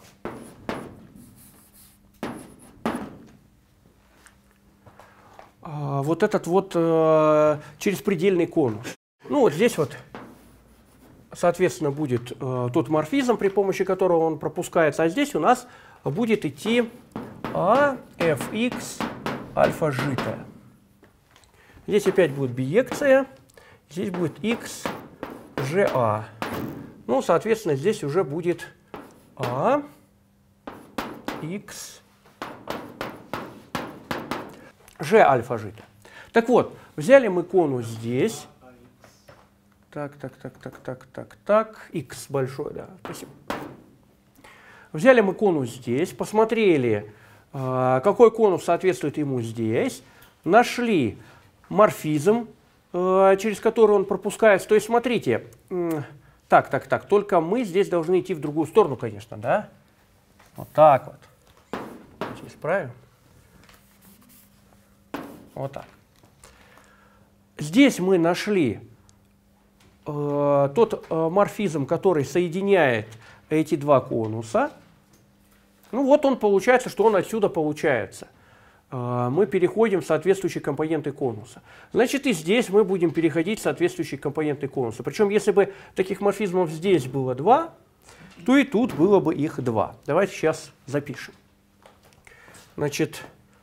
вот этот вот э, через предельный конус. Ну вот здесь вот, соответственно, будет э, тот морфизм, при помощи которого он пропускается, а здесь у нас будет идти А, эф икс, альфа житая. Здесь опять будет биекция, здесь будет x, же а. Ну, соответственно, здесь уже будет А, X, G альфа жито. Так вот, взяли мы конус здесь. Так, так, так, так, так, так, так. X большой, да, спасибо. Взяли мы конус здесь, посмотрели, какой конус соответствует ему здесь, нашли морфизм, через который он пропускается. То есть, смотрите, так, так, так, только мы здесь должны идти в другую сторону, конечно, да? Вот так вот. Здесь правильно? Вот так. Здесь мы нашли э, тот э, морфизм, который соединяет эти два конуса. Ну вот он получается, что он отсюда получается. Э, мы переходим в соответствующие компоненты конуса. Значит, и здесь мы будем переходить в соответствующие компоненты конуса. Причем, если бы таких морфизмов здесь было два, то и тут было бы их два. Давайте сейчас запишем. Значит,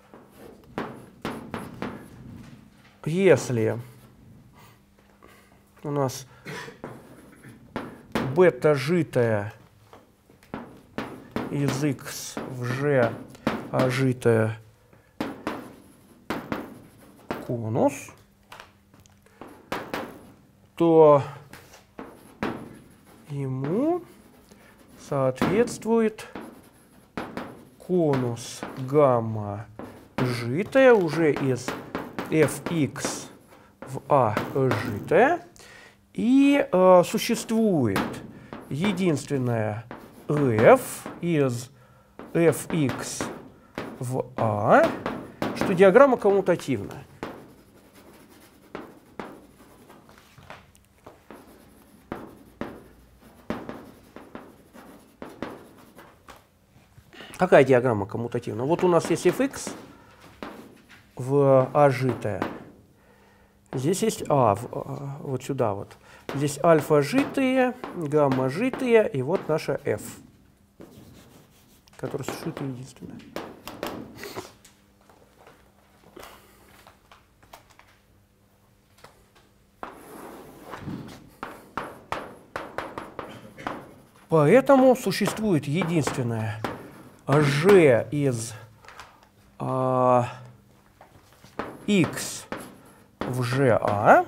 если у нас бета житая из x в g, а житая конус, то ему соответствует конус гамма житая уже из fx в a житая, и э, существует единственное f из fx в a, что диаграмма коммутативная. Какая диаграмма коммутативна? Вот у нас есть fx в a житая. Здесь есть а, в, а, вот сюда вот. Здесь альфа житые, гамма житые, и вот наша f, которая существует единственная. Поэтому существует единственное g из а, x в ga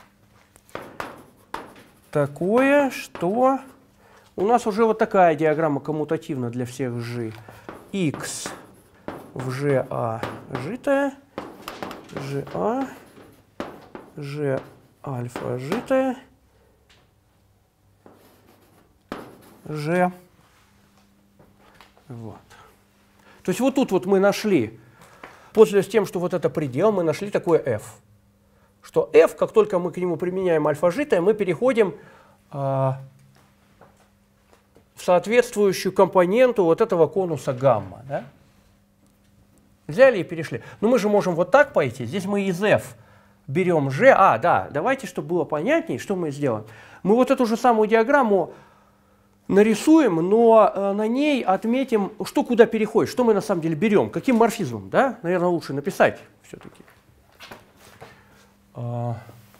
такое, что у нас уже вот такая диаграмма коммутативна для всех g. X в ga житая, ga, g альфа житая, g. Вот. То есть вот тут вот мы нашли, пользуясь тем, что вот это предел, мы нашли такое f. Что f, как только мы к нему применяем альфа житое, мы переходим э, в соответствующую компоненту вот этого конуса гамма. Да? Взяли и перешли. Но мы же можем вот так пойти. Здесь мы из f берем g. А, да, давайте, чтобы было понятнее, что мы сделаем. Мы вот эту же самую диаграмму нарисуем, но э, на ней отметим, что куда переходит, что мы на самом деле берем, каким морфизмом. Да? Наверное, лучше написать все-таки. То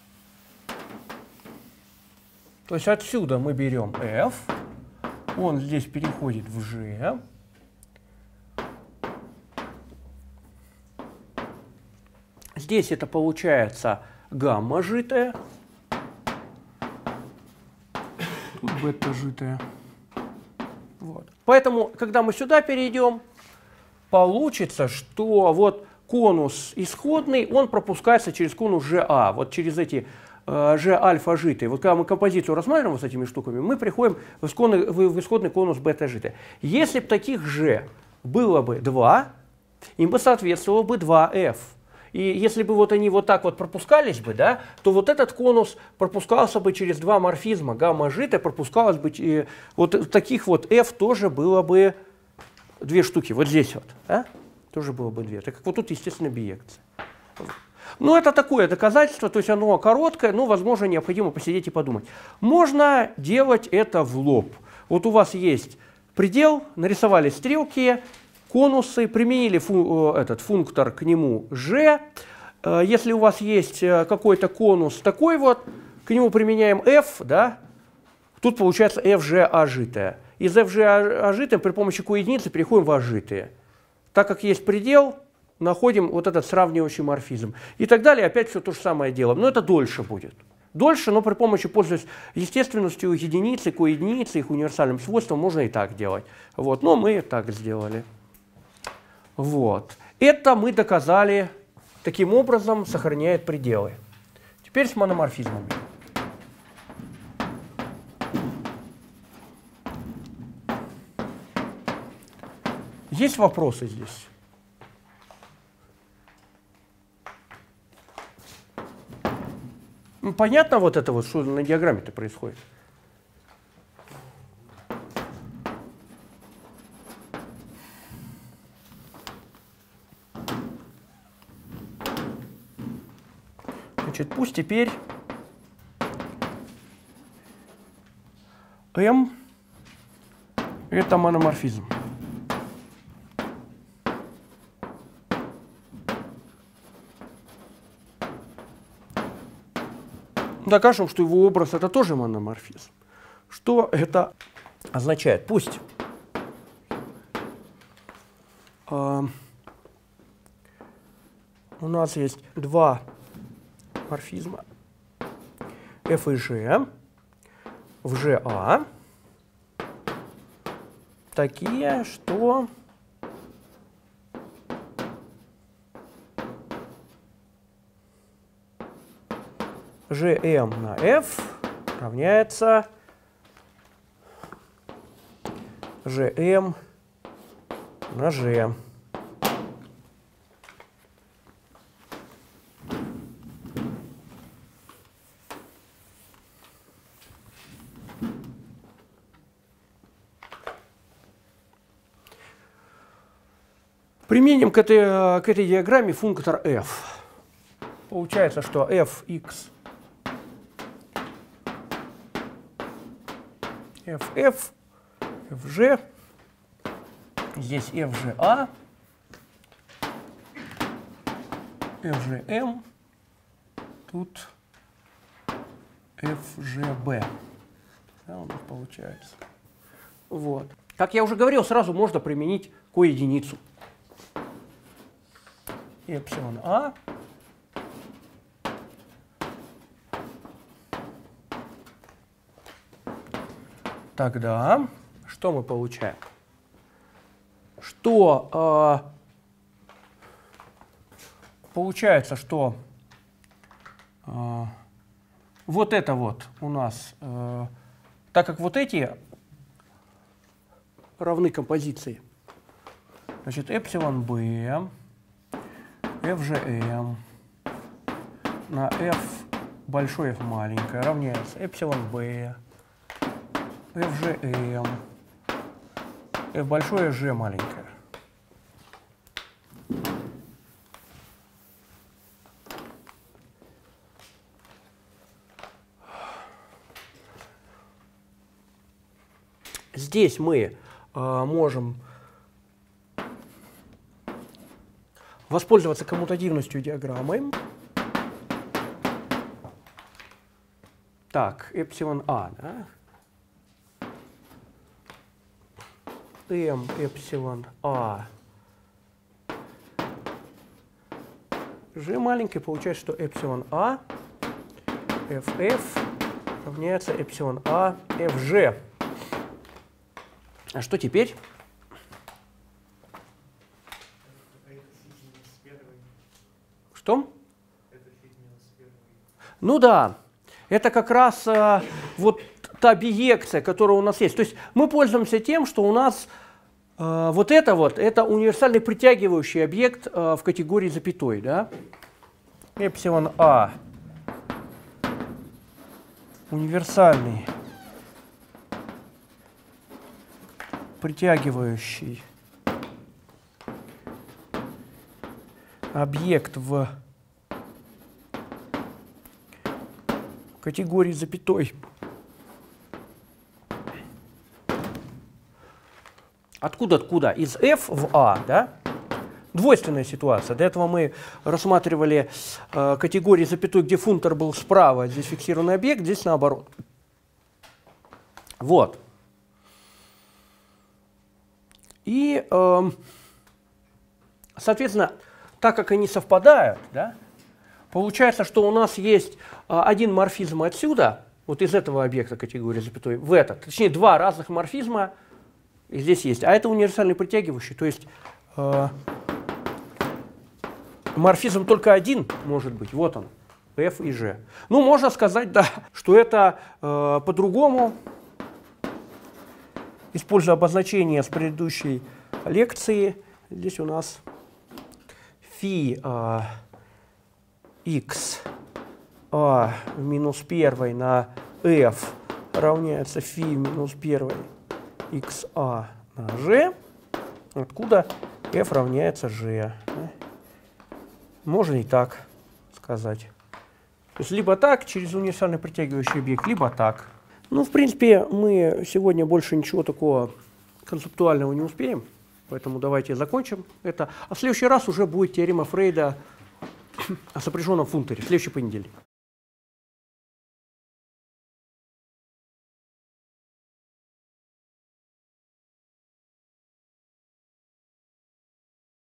есть отсюда мы берем f, он здесь переходит в g. Здесь это получается гамма житая, тут бета житая. Вот. Поэтому, когда мы сюда перейдем, получится, что вот конус исходный, он пропускается через конус GA, вот через эти э, G альфа житые. Вот когда мы композицию рассматриваем вот с этими штуками, мы приходим в исходный, в, в исходный конус бета житая. Если бы таких G было бы два, им бы соответствовало бы два эф. И если бы вот они вот так вот пропускались бы, да, то вот этот конус пропускался бы через два морфизма. Гамма житая пропускалась бы, и вот таких вот f тоже было бы две штуки. Вот здесь вот, да? Тоже было бы две. Так как вот тут, естественно, биекция. Ну, это такое доказательство, то есть оно короткое, но, возможно, необходимо посидеть и подумать. Можно делать это в лоб. Вот у вас есть предел, нарисовали стрелки, конусы, применили фу, этот функтор к нему g. Если у вас есть какой-то конус такой вот, к нему применяем f, да, Тут получается эф же ажитое. Из эф же ажитое при помощи q единицы переходим в ажитые. Так как есть предел, находим вот этот сравнивающий морфизм. И так далее, опять все то же самое делаем. Но это дольше будет. Дольше, но при помощи, пользуясь естественностью единицы, q единицы, их универсальным свойством, можно и так делать. Вот. Но мы так сделали. Вот. Это мы доказали, таким образом сохраняет пределы. Теперь с мономорфизмами. Есть вопросы здесь? Ну, понятно вот это вот, что на диаграмме-то происходит? Значит, пусть теперь M — это мономорфизм. Докажем, что его образ — это тоже мономорфизм. Что это означает? Пусть э, у нас есть два морфизма f и g в ЖА такие, что Gm на f равняется Gm на g. Применим к этой, к этой диаграмме функтор f. Получается, что fx ff, fg, здесь fga, fgm, тут fgb. Да, у нас получается. Вот. Как я уже говорил, сразу можно применить q-единицу. Эпсилон а тогда что мы получаем? Что э, получается, что э, вот это вот у нас, э, так как вот эти равны композиции, значит, эпсилон b fgm на f большой f маленькое равняется эпсилон b fgm f большое g маленькое. Здесь мы э, можем воспользоваться коммутативностью диаграммы. Так, эпсилон а, да? m эпсилон а g маленький, получается, что эпсилон а ff равняется эпсилон а fg. А что теперь? Что? Ну да, это как раз а, вот та биекция, которая у нас есть. То есть мы пользуемся тем, что у нас а, вот это вот, это универсальный притягивающий объект а, в категории запятой, да? Эпсилон а универсальный притягивающий объект в категории запятой. Откуда, откуда? Из f в a, да? Двойственная ситуация. До этого мы рассматривали э, категории запятой, где функтор был справа, здесь фиксированный объект, здесь наоборот. Вот. И, э, соответственно, так как они совпадают, да, получается, что у нас есть э, один морфизм отсюда, вот из этого объекта категории запятой, в этот. Точнее, два разных морфизма и здесь есть. А это универсальный притягивающий, то есть э, морфизм только один может быть. Вот он, F и G. Ну, можно сказать, да, что это э, по-другому, используя обозначение с предыдущей лекции. Здесь у нас φ э, x а в минус первой на f равняется φ минус первой xa на g, откуда f равняется g. Можно и так сказать. То есть либо так, через универсальный притягивающий объект, либо так. Ну, в принципе, мы сегодня больше ничего такого концептуального не успеем, поэтому давайте закончим это. А в следующий раз уже будет теорема Фрейда о сопряженном функторе, в следующий понедельник.